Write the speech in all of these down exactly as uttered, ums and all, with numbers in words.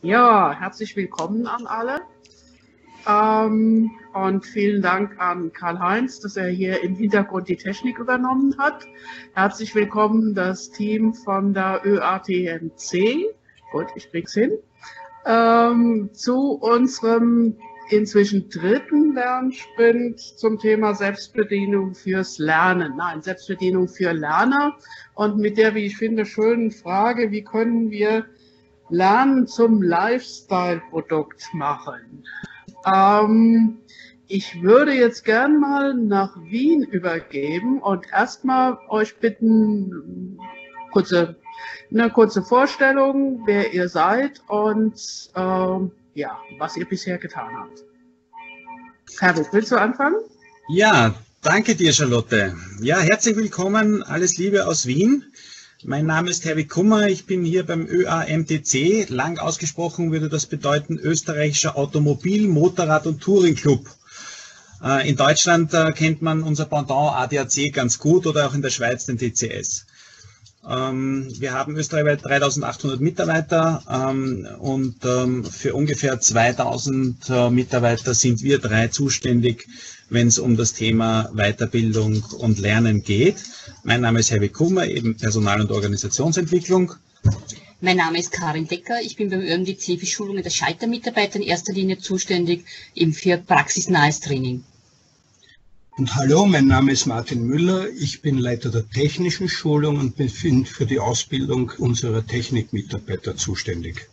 Ja, herzlich willkommen an alle ähm, und vielen Dank an Karl-Heinz, dass er hier im Hintergrund die Technik übernommen hat. Herzlich willkommen das Team von der Ö A T M C, gut, ich krieg's hin, ähm, zu unserem inzwischen dritten Lernsprint zum Thema Selbstbedienung fürs Lernen. Nein, Selbstbedienung für Lerner und mit der, wie ich finde, schönen Frage, wie können wir Lernen zum Lifestyle-Produkt machen. Ähm, ich würde jetzt gern mal nach Wien übergeben und erstmal euch bitten, kurze, eine kurze Vorstellung, wer ihr seid und ähm, ja, was ihr bisher getan habt. Herbert, willst du anfangen? Ja, danke dir, Charlotte. Ja, herzlich willkommen, alles Liebe aus Wien. Mein Name ist Herwig Kummer, ich bin hier beim Ö A M T C. Lang ausgesprochen würde das bedeuten Österreichischer Automobil-, Motorrad- und Touring-Club. In Deutschland kennt man unser Pendant A D A C ganz gut oder auch in der Schweiz den T C S. Wir haben österreichweit dreitausendachthundert Mitarbeiter und für ungefähr zweitausend Mitarbeiter sind wir drei zuständig, wenn es um das Thema Weiterbildung und Lernen geht. Mein Name ist Herwig Kummer, eben Personal- und Organisationsentwicklung. Mein Name ist Karin Decker, ich bin beim Ö M D C für Schulungen der Schaltermitarbeiter in erster Linie zuständig, eben für praxisnahes Training. Und hallo, mein Name ist Martin Müller, ich bin Leiter der technischen Schulung und bin für die Ausbildung unserer Technikmitarbeiter zuständig.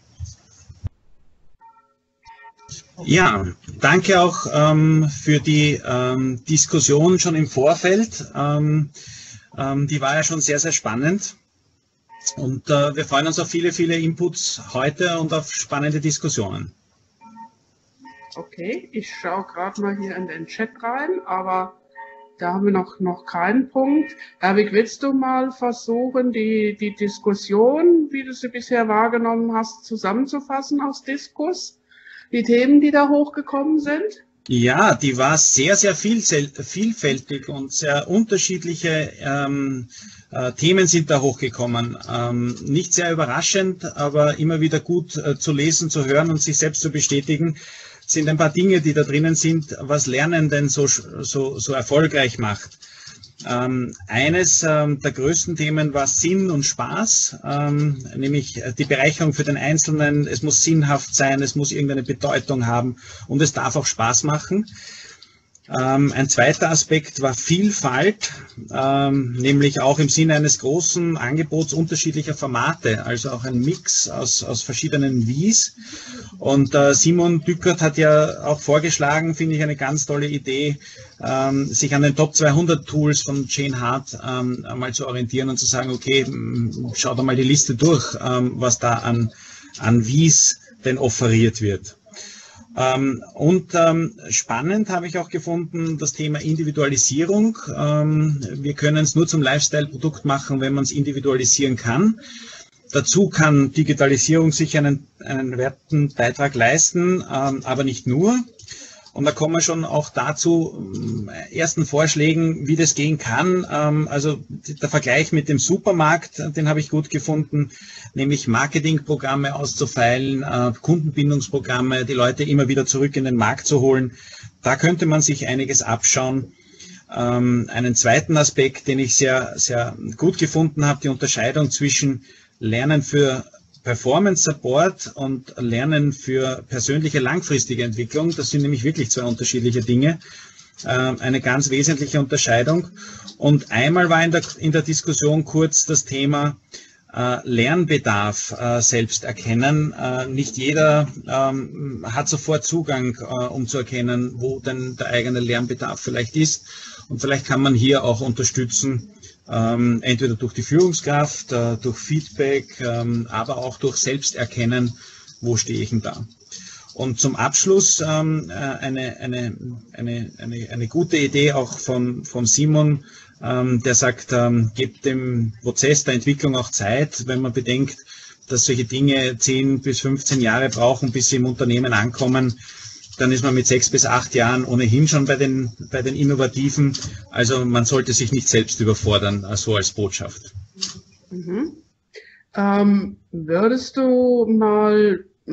Ja, danke auch ähm, für die ähm, Diskussion schon im Vorfeld. Ähm, ähm, die war ja schon sehr, sehr spannend. Und äh, wir freuen uns auf viele, viele Inputs heute und auf spannende Diskussionen. Okay, ich schaue gerade mal hier in den Chat rein, aber da haben wir noch, noch keinen Punkt. Herwig, willst du mal versuchen, die, die Diskussion, wie du sie bisher wahrgenommen hast, zusammenzufassen aus Diskurs? Die Themen, die da hochgekommen sind? Ja, die war sehr, sehr vielfältig und sehr unterschiedliche ähm, äh, Themen sind da hochgekommen. Ähm, nicht sehr überraschend, aber immer wieder gut äh, zu lesen, zu hören und sich selbst zu bestätigen, sind ein paar Dinge, die da drinnen sind, was Lernen denn so, so, so erfolgreich macht. Ähm, eines ähm, der größten Themen war Sinn und Spaß, ähm, nämlich die Bereicherung für den Einzelnen. Es muss sinnhaft sein, es muss irgendeine Bedeutung haben und es darf auch Spaß machen. Ähm, ein zweiter Aspekt war Vielfalt, ähm, nämlich auch im Sinne eines großen Angebots unterschiedlicher Formate, also auch ein Mix aus, aus verschiedenen Wies. Und äh, Simon Dückert hat ja auch vorgeschlagen, finde ich eine ganz tolle Idee, ähm, sich an den Top zweihundert Tools von Jane Hart ähm, einmal zu orientieren und zu sagen, okay, schau da mal die Liste durch, ähm, was da an, an Wies denn offeriert wird. Ähm, und ähm, spannend habe ich auch gefunden das Thema Individualisierung. Ähm, wir können es nur zum Lifestyle-Produkt machen, wenn man es individualisieren kann. Dazu kann Digitalisierung sicher einen, einen werten Beitrag leisten, ähm, aber nicht nur. Und da kommen wir schon auch dazu äh, ersten Vorschlägen, wie das gehen kann. Ähm, also der Vergleich mit dem Supermarkt, den habe ich gut gefunden, nämlich Marketingprogramme auszufeilen, äh, Kundenbindungsprogramme, die Leute immer wieder zurück in den Markt zu holen. Da könnte man sich einiges abschauen. Ähm, einen zweiten Aspekt, den ich sehr, sehr gut gefunden habe, die Unterscheidung zwischen Lernen für Performance Support und Lernen für persönliche langfristige Entwicklung, das sind nämlich wirklich zwei unterschiedliche Dinge, äh, eine ganz wesentliche Unterscheidung. Und einmal war in der, in der Diskussion kurz das Thema äh, Lernbedarf äh, selbst erkennen. Äh, nicht jeder ähm, hat sofort Zugang, äh, um zu erkennen, wo denn der eigene Lernbedarf vielleicht ist. Und vielleicht kann man hier auch unterstützen, Ähm, entweder durch die Führungskraft, äh, durch Feedback, ähm, aber auch durch Selbsterkennen, wo stehe ich denn da. Und zum Abschluss ähm, eine, eine, eine, eine, eine gute Idee auch von, von Simon, ähm, der sagt, ähm, gebt dem Prozess der Entwicklung auch Zeit, wenn man bedenkt, dass solche Dinge zehn bis fünfzehn Jahre brauchen, bis sie im Unternehmen ankommen. Dann ist man mit sechs bis acht Jahren ohnehin schon bei den, bei den Innovativen. Also man sollte sich nicht selbst überfordern, so als Botschaft. Mhm. Ähm, würdest du mal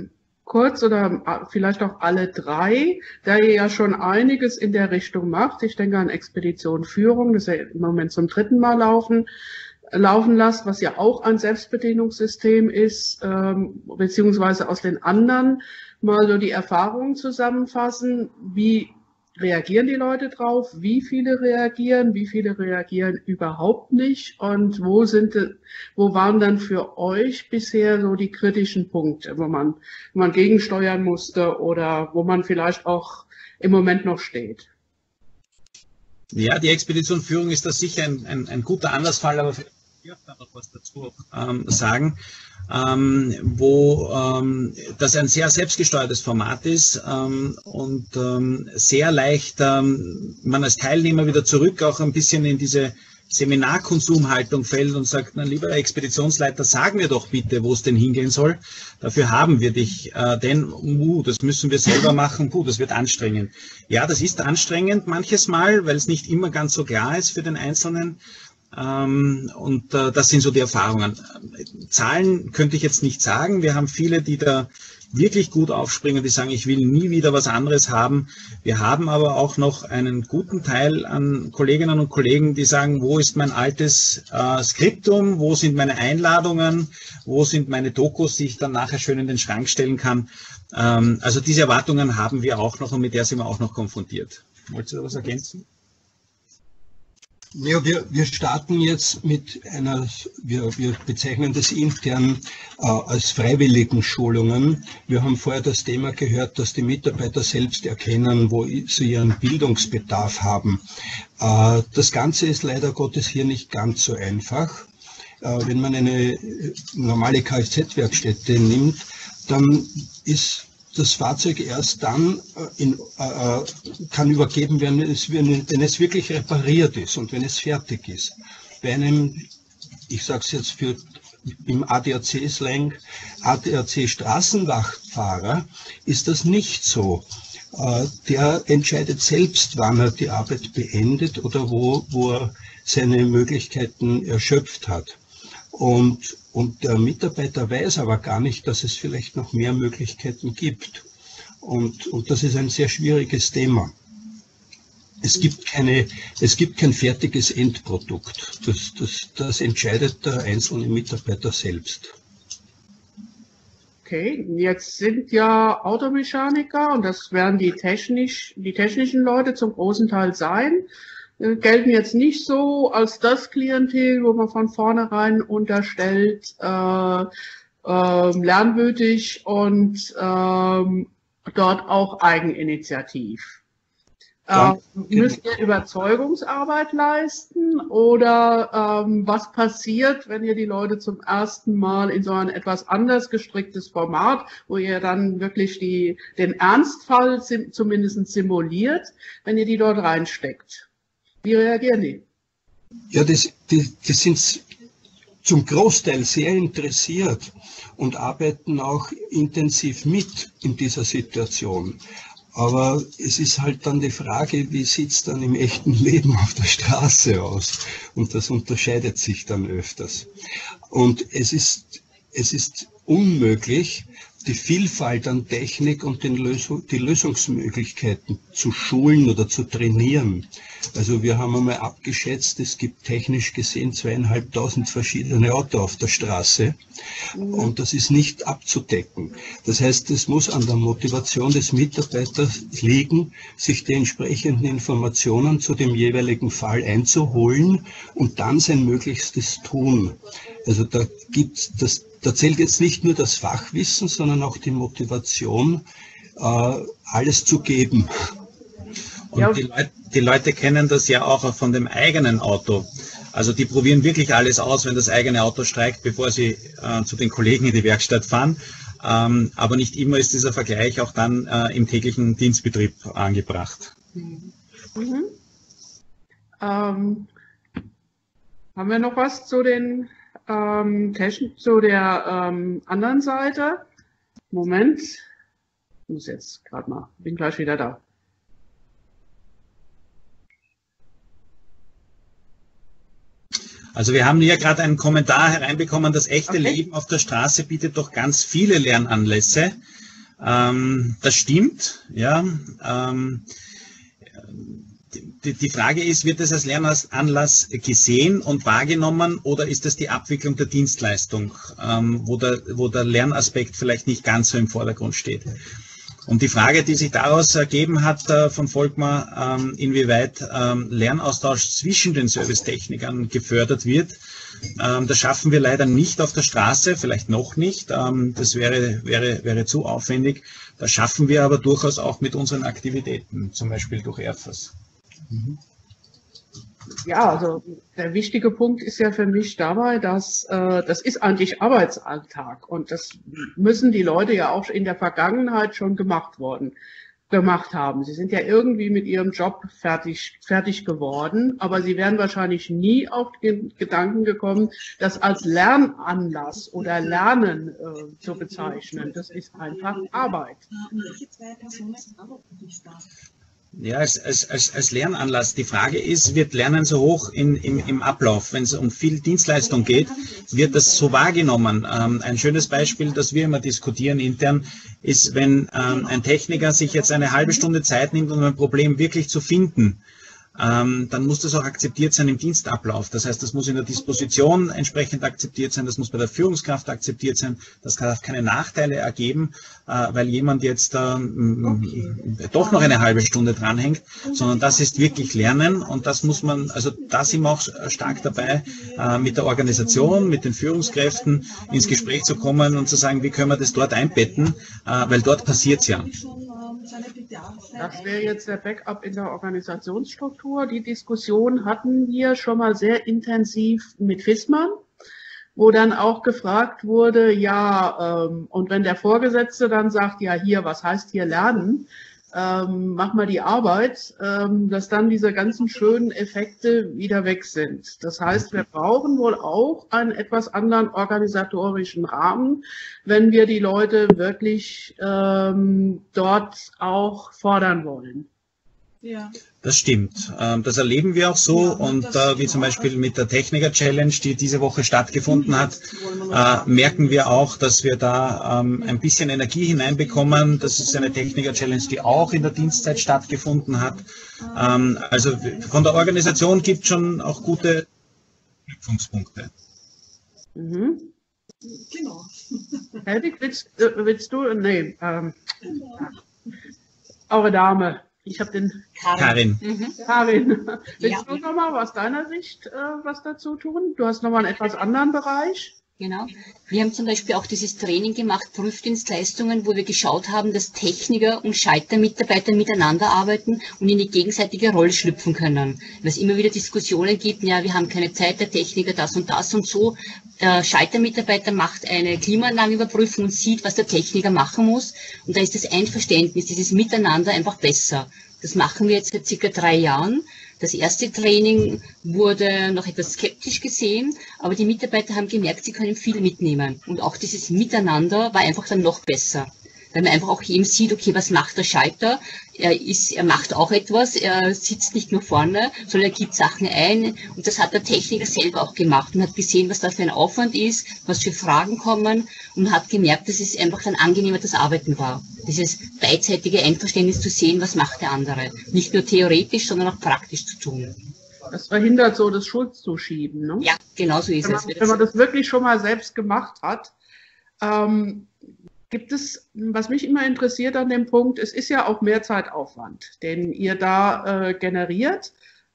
kurz oder vielleicht auch alle drei, da ihr ja schon einiges in der Richtung macht. Ich denke an Expedition Führung, das ja im Moment zum dritten Mal laufen, laufen lasst, was ja auch ein Selbstbedienungssystem ist, ähm, beziehungsweise aus den anderen mal so die Erfahrungen zusammenfassen. Wie reagieren die Leute drauf? Wie viele reagieren? Wie viele reagieren überhaupt nicht? Und wo sind, wo waren dann für euch bisher so die kritischen Punkte, wo man, wo man gegensteuern musste oder wo man vielleicht auch im Moment noch steht? Ja, die Expedition Führung ist da sicher ein, ein, ein guter Anlassfall, aber vielleicht ich kann noch was dazu ähm, sagen, ähm, wo ähm, das ein sehr selbstgesteuertes Format ist ähm, und ähm, sehr leicht ähm, man als Teilnehmer wieder zurück auch ein bisschen in diese Seminarkonsumhaltung fällt und sagt, na lieber Expeditionsleiter, sag mir doch bitte, wo es denn hingehen soll. Dafür haben wir dich, äh, denn uh, das müssen wir selber machen, puh, das wird anstrengend. Ja, das ist anstrengend manches Mal, weil es nicht immer ganz so klar ist für den Einzelnen. Ähm, und äh, das sind so die Erfahrungen. Zahlen könnte ich jetzt nicht sagen. Wir haben viele, die da wirklich gut aufspringen, die sagen, ich will nie wieder was anderes haben. Wir haben aber auch noch einen guten Teil an Kolleginnen und Kollegen, die sagen, wo ist mein altes äh, Skriptum, wo sind meine Einladungen, wo sind meine Dokus, die ich dann nachher schön in den Schrank stellen kann. Ähm, also diese Erwartungen haben wir auch noch und mit der sind wir auch noch konfrontiert. Wolltest du da was ergänzen? Ja, wir, wir starten jetzt mit einer, wir, wir bezeichnen das intern äh, als freiwilligen Schulungen. Wir haben vorher das Thema gehört, dass die Mitarbeiter selbst erkennen, wo sie ihren Bildungsbedarf haben. Äh, das Ganze ist leider Gottes hier nicht ganz so einfach. Äh, wenn man eine normale Kfz-Werkstätte nimmt, dann ist das Fahrzeug erst dann in, äh, kann übergeben werden, wenn es, wenn es wirklich repariert ist und wenn es fertig ist. Bei einem, ich sage es jetzt für im A D A C-Slang, A D A C-Straßenwachtfahrer, ist das nicht so. Äh, der entscheidet selbst, wann er die Arbeit beendet oder wo, wo er seine Möglichkeiten erschöpft hat. Und, und der Mitarbeiter weiß aber gar nicht, dass es vielleicht noch mehr Möglichkeiten gibt. Und, und das ist ein sehr schwieriges Thema. Es gibt keine, es gibt kein fertiges Endprodukt. Das, das, das entscheidet der einzelne Mitarbeiter selbst. Okay, jetzt sind ja Automechaniker, und das werden die technisch, die technischen Leute zum großen Teil sein, gelten jetzt nicht so als das Klientel, wo man von vornherein unterstellt, äh, äh, lernwütig und äh, dort auch eigeninitiativ. Äh, müsst ihr Überzeugungsarbeit leisten oder ähm, was passiert, wenn ihr die Leute zum ersten Mal in so ein etwas anders gestricktes Format, wo ihr dann wirklich die, den Ernstfall sim, zumindest simuliert, wenn ihr die dort reinsteckt? Wie reagieren die? Ja, das, die, die sind zum Großteil sehr interessiert und arbeiten auch intensiv mit in dieser Situation. Aber es ist halt dann die Frage, wie sieht es dann im echten Leben auf der Straße aus? Und das unterscheidet sich dann öfters. Und es ist, es ist unmöglich, die Vielfalt an Technik und den Lösung, die Lösungsmöglichkeiten zu schulen oder zu trainieren. Also wir haben einmal abgeschätzt, es gibt technisch gesehen zweieinhalbtausend verschiedene Autos auf der Straße und das ist nicht abzudecken. Das heißt, es muss an der Motivation des Mitarbeiters liegen, sich die entsprechenden Informationen zu dem jeweiligen Fall einzuholen und dann sein Möglichstes tun. Also da gibt's das Da zählt jetzt nicht nur das Fachwissen, sondern auch die Motivation, äh, alles zu geben. Und ja. die, Leute, die Leute kennen das ja auch von dem eigenen Auto. Also die probieren wirklich alles aus, wenn das eigene Auto streikt, bevor sie äh, zu den Kollegen in die Werkstatt fahren. Ähm, aber nicht immer ist dieser Vergleich auch dann äh, im täglichen Dienstbetrieb angebracht. Mhm. Mhm. Ähm, haben wir noch was zu den Ähm, zu der ähm, anderen Seite? Moment, ich muss jetzt gerade mal, bin gleich wieder da. Also wir haben hier gerade einen Kommentar hereinbekommen, das echte Okay. Leben auf der Straße bietet doch ganz viele Lernanlässe. Ähm, das stimmt, ja. Ähm, die, die Frage ist, wird das als Lernanlass gesehen und wahrgenommen oder ist das die Abwicklung der Dienstleistung, ähm, wo, der, wo der Lernaspekt vielleicht nicht ganz so im Vordergrund steht? Und die Frage, die sich daraus ergeben hat äh, von Volkmar, ähm, inwieweit ähm, Lernaustausch zwischen den Servicetechnikern gefördert wird, ähm, das schaffen wir leider nicht auf der Straße, vielleicht noch nicht, ähm, das wäre, wäre, wäre zu aufwendig. Das schaffen wir aber durchaus auch mit unseren Aktivitäten, zum Beispiel durch Erfas. Mhm. Ja, also der wichtige Punkt ist ja für mich dabei, dass äh, das ist eigentlich Arbeitsalltag und das müssen die Leute ja auch in der Vergangenheit schon gemacht worden, gemacht haben. Sie sind ja irgendwie mit ihrem Job fertig, fertig geworden, aber sie wären wahrscheinlich nie auf den Gedanken gekommen, das als Lernanlass oder Lernen äh, zu bezeichnen. Das ist einfach Arbeit. Ja, als, als, als, als Lernanlass. Die Frage ist, wird Lernen so hoch in, im, im Ablauf? Wenn es um viel Dienstleistung geht, wird das so wahrgenommen? Ähm, ein schönes Beispiel, das wir immer diskutieren intern, ist, wenn ähm, ein Techniker sich jetzt eine halbe Stunde Zeit nimmt, um ein Problem wirklich zu finden, ähm, dann muss das auch akzeptiert sein im Dienstablauf. Das heißt, das muss in der Disposition entsprechend akzeptiert sein, das muss bei der Führungskraft akzeptiert sein, das darf keine Nachteile ergeben, äh, weil jemand jetzt ähm, doch noch eine halbe Stunde dranhängt, sondern das ist wirklich Lernen und das muss man, also da sind wir auch stark dabei, äh, mit der Organisation, mit den Führungskräften ins Gespräch zu kommen und zu sagen, wie können wir das dort einbetten, äh, weil dort passiert es ja. Das wäre jetzt der Backup in der Organisationsstruktur. Die Diskussion hatten wir schon mal sehr intensiv mit Fissmann, wo dann auch gefragt wurde, ja, ähm, und wenn der Vorgesetzte dann sagt, ja, hier, was heißt hier lernen, ähm, mach mal die Arbeit, ähm, dass dann diese ganzen schönen Effekte wieder weg sind. Das heißt, wir brauchen wohl auch einen etwas anderen organisatorischen Rahmen, wenn wir die Leute wirklich ähm, dort auch fordern wollen. Ja. Das stimmt. Das erleben wir auch so Ja, und das äh, wie zum Beispiel mit der Techniker-Challenge, die diese Woche stattgefunden hat, äh, merken wir auch, dass wir da ähm, ein bisschen Energie hineinbekommen. Das ist eine Techniker-Challenge, die auch in der Dienstzeit stattgefunden hat. Ähm, also von der Organisation gibt es schon auch gute Knüpfungspunkte. Mhm. Genau. Helwig, willst, äh, willst du? Nee, ähm, eure Dame. Ich habe den Karin. Mhm. Karin. Willst Ja. du nochmal aus deiner Sicht äh, was dazu tun? Du hast nochmal einen etwas anderen Bereich. Genau. Wir haben zum Beispiel auch dieses Training gemacht, Prüfdienstleistungen, wo wir geschaut haben, dass Techniker und Schaltermitarbeiter miteinander arbeiten und in die gegenseitige Rolle schlüpfen können. Weil es immer wieder Diskussionen gibt, ja, wir haben keine Zeit, der Techniker das und das und so. Der Schaltermitarbeiter macht eine Klimaanlagenüberprüfung und sieht, was der Techniker machen muss. Und da ist das Einverständnis, dieses Miteinander einfach besser. Das machen wir jetzt seit circa drei Jahren. Das erste Training wurde noch etwas skeptisch gesehen, aber die Mitarbeiter haben gemerkt, sie können viel mitnehmen. Und auch dieses Miteinander war einfach dann noch besser. Weil man einfach auch eben sieht, okay, was macht der Schalter? Er ist, er macht auch etwas, er sitzt nicht nur vorne, sondern er gibt Sachen ein. Und das hat der Techniker selber auch gemacht und hat gesehen, was da für ein Aufwand ist, was für Fragen kommen und hat gemerkt, dass es einfach dann angenehmer das Arbeiten war. Dieses beidseitige Einverständnis zu sehen, was macht der andere. Nicht nur theoretisch, sondern auch praktisch zu tun. Das verhindert so das Schuldzuschieben. Ne? Ja, genau so ist Wenn es. man, wenn man das wirklich schon mal selbst gemacht hat, ähm, gibt es, was mich immer interessiert an dem Punkt, es ist ja auch mehr Zeitaufwand, den ihr da äh, generiert.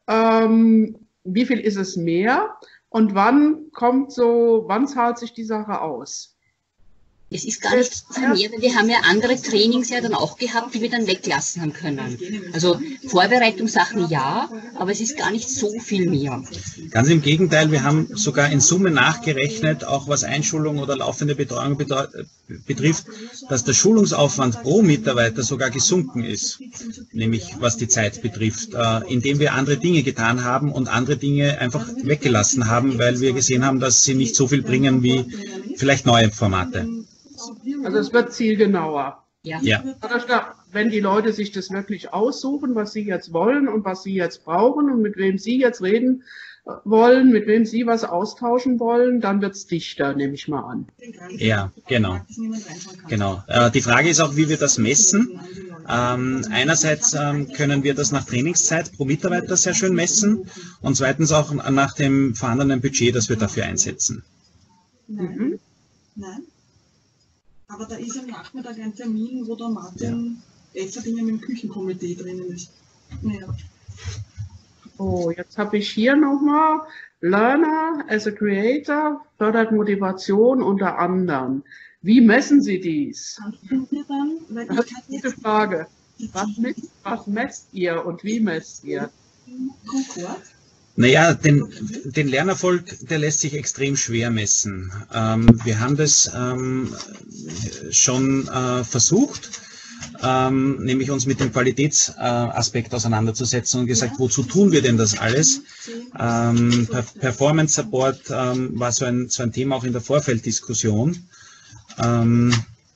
Ähm, wie viel ist es mehr und wann kommt so, wann zahlt sich die Sache aus? Es ist gar nicht so viel mehr, weil wir haben ja andere Trainings ja dann auch gehabt, die wir dann weglassen haben können. Also Vorbereitungssachen ja, aber es ist gar nicht so viel mehr. Ganz im Gegenteil, wir haben sogar in Summe nachgerechnet, auch was Einschulung oder laufende Betreuung betrifft, dass der Schulungsaufwand pro Mitarbeiter sogar gesunken ist, nämlich was die Zeit betrifft, indem wir andere Dinge getan haben und andere Dinge einfach weggelassen haben, weil wir gesehen haben, dass sie nicht so viel bringen wie vielleicht neue Formate. Also es wird zielgenauer. Ja. Ja. Wenn die Leute sich das wirklich aussuchen, was sie jetzt wollen und was sie jetzt brauchen und mit wem sie jetzt reden wollen, mit wem Sie was austauschen wollen, dann wird es dichter, nehme ich mal an. Ja, genau. Genau. Äh, die Frage ist auch, wie wir das messen. Ähm, einerseits ähm, können wir das nach Trainingszeit pro Mitarbeiter sehr schön messen und zweitens auch nach dem vorhandenen Budget, das wir dafür einsetzen. Nein. Mhm. Nein. Aber da ist am Nachmittag ein Termin, wo der Martin Efferdinger mit dem Küchenkomitee drinnen ist. Naja. Oh, jetzt habe ich hier nochmal Learner as a Creator fördert Motivation unter anderem. Wie messen Sie dies? Kannst du mir dann, weil Das ist ich kann eine gute jetzt Frage. Was, misst, was messt ihr und wie messt ihr? Concord. Naja, den, den Lernerfolg, der lässt sich extrem schwer messen. Ähm, wir haben das ähm, schon äh, versucht, ähm, nämlich uns mit dem Qualitätsaspekt äh, auseinanderzusetzen und gesagt, wozu tun wir denn das alles? Ähm, per Performance Support ähm, war so ein, so ein Thema auch in der Vorfelddiskussion. Ähm,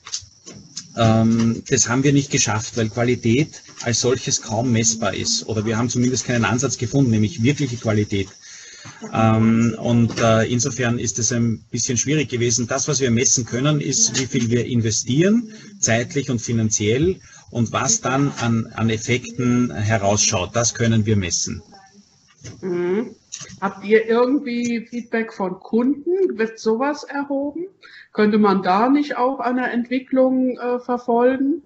ähm, das haben wir nicht geschafft, weil Qualität als solches kaum messbar ist. Oder wir haben zumindest keinen Ansatz gefunden, nämlich wirkliche Qualität. Ähm, und äh, insofern ist es ein bisschen schwierig gewesen. Das, was wir messen können, ist, wie viel wir investieren, zeitlich und finanziell, und was dann an, an Effekten herausschaut. Das können wir messen. Mhm. Habt ihr irgendwie Feedback von Kunden? Wird sowas erhoben? Könnte man da nicht auch eine Entwicklung äh, verfolgen?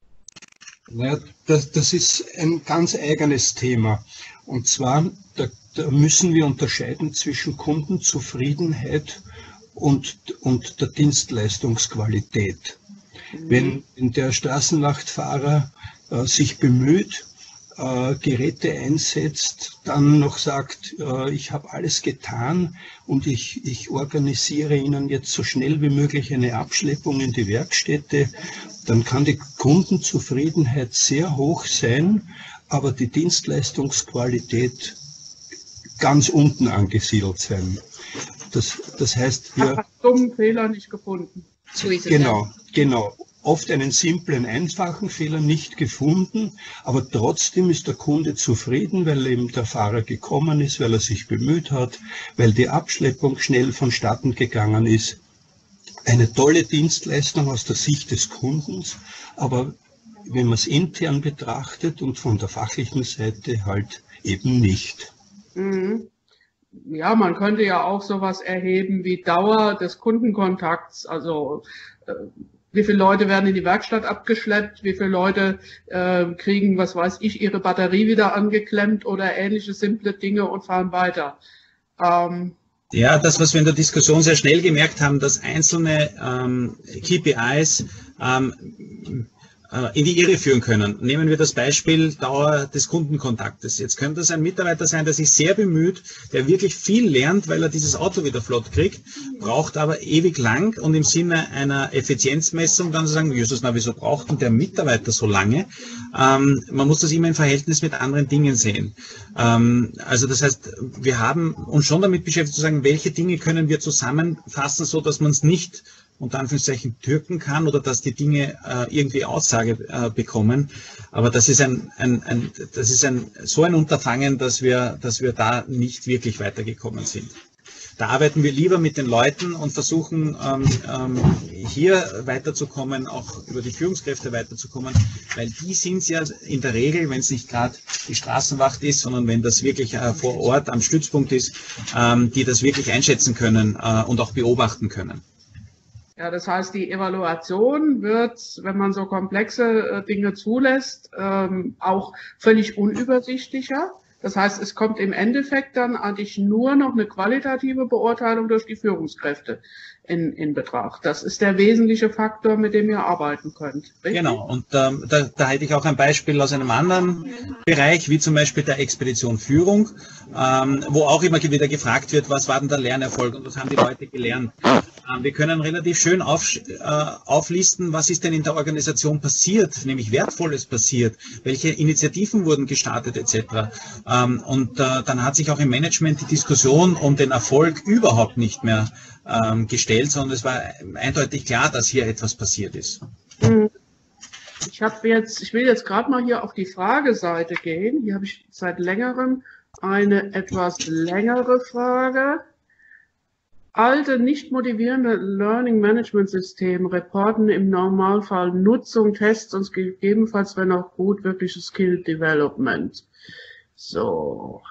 Naja, das, das ist ein ganz eigenes Thema. Und zwar, da, da müssen wir unterscheiden zwischen Kundenzufriedenheit und, und der Dienstleistungsqualität. Mhm. Wenn, wenn der Straßenwachtfahrer äh, sich bemüht, äh, Geräte einsetzt, dann noch sagt, äh, ich habe alles getan und ich, ich organisiere Ihnen jetzt so schnell wie möglich eine Abschleppung in die Werkstätte, dann kann die Kundenzufriedenheit sehr hoch sein, aber die Dienstleistungsqualität ganz unten angesiedelt sein. Das, das heißt, wir... Hat dummen Fehler nicht gefunden. So ist es. Genau, Ja. genau. Oft einen simplen, einfachen Fehler nicht gefunden, aber trotzdem ist der Kunde zufrieden, weil eben der Fahrer gekommen ist, weil er sich bemüht hat, weil die Abschleppung schnell vonstatten gegangen ist. Eine tolle Dienstleistung aus der Sicht des Kundens, aber wenn man es intern betrachtet und von der fachlichen Seite halt eben nicht. Mhm. Ja, man könnte ja auch sowas erheben wie Dauer des Kundenkontakts, also äh, wie viele Leute werden in die Werkstatt abgeschleppt, wie viele Leute äh, kriegen, was weiß ich, ihre Batterie wieder angeklemmt oder ähnliche simple Dinge und fahren weiter. Ähm, Ja, das, was wir in der Diskussion sehr schnell gemerkt haben, dass einzelne ähm, K P Is ähm, in die Irre führen können. Nehmen wir das Beispiel Dauer des Kundenkontaktes. Jetzt könnte es ein Mitarbeiter sein, der sich sehr bemüht, der wirklich viel lernt, weil er dieses Auto wieder flott kriegt, braucht aber ewig lang, und im Sinne einer Effizienzmessung dann zu sagen, Jesus, na, wieso braucht denn der Mitarbeiter so lange? Ähm, man muss das immer im Verhältnis mit anderen Dingen sehen. Ähm, also das heißt, wir haben uns schon damit beschäftigt zu sagen, welche Dinge können wir zusammenfassen, so dass man es nicht unter Anführungszeichen türken kann oder dass die Dinge äh, irgendwie Aussage äh, bekommen. Aber das ist ein, ein, ein das ist ein so ein Unterfangen, dass wir, dass wir da nicht wirklich weitergekommen sind. Da arbeiten wir lieber mit den Leuten und versuchen ähm, ähm, hier weiterzukommen, auch über die Führungskräfte weiterzukommen, weil die sind ja in der Regel, wenn es nicht gerade die Straßenwacht ist, sondern wenn das wirklich äh, vor Ort am Stützpunkt ist, ähm, die das wirklich einschätzen können äh, und auch beobachten können. Ja, das heißt, die Evaluation wird, wenn man so komplexe äh, Dinge zulässt, ähm, auch völlig unübersichtlicher. Das heißt, es kommt im Endeffekt dann eigentlich nur noch eine qualitative Beurteilung durch die Führungskräfte in, in Betracht. Das ist der wesentliche Faktor, mit dem ihr arbeiten könnt. Richtig? Genau, und ähm, da, da hätte ich auch ein Beispiel aus einem anderen Bereich, wie zum Beispiel der Expedition Führung, ähm, wo auch immer wieder gefragt wird, was war denn der Lernerfolg und was haben die Leute gelernt. Ähm, wir können relativ schön auf, äh, auflisten, was ist denn in der Organisation passiert, nämlich Wertvolles passiert, welche Initiativen wurden gestartet et cetera. Ähm, und äh, dann hat sich auch im Management die Diskussion um den Erfolg überhaupt nicht mehr ähm, gestellt, sondern es war eindeutig klar, dass hier etwas passiert ist. Ich habe jetzt, ich will jetzt gerade mal hier auf die Frageseite gehen. Hier habe ich seit längerem eine etwas längere Frage. Alte, nicht motivierende Learning-Management-Systeme reporten im Normalfall Nutzung, Tests und gegebenenfalls, wenn auch gut, wirkliches Skill-Development. So.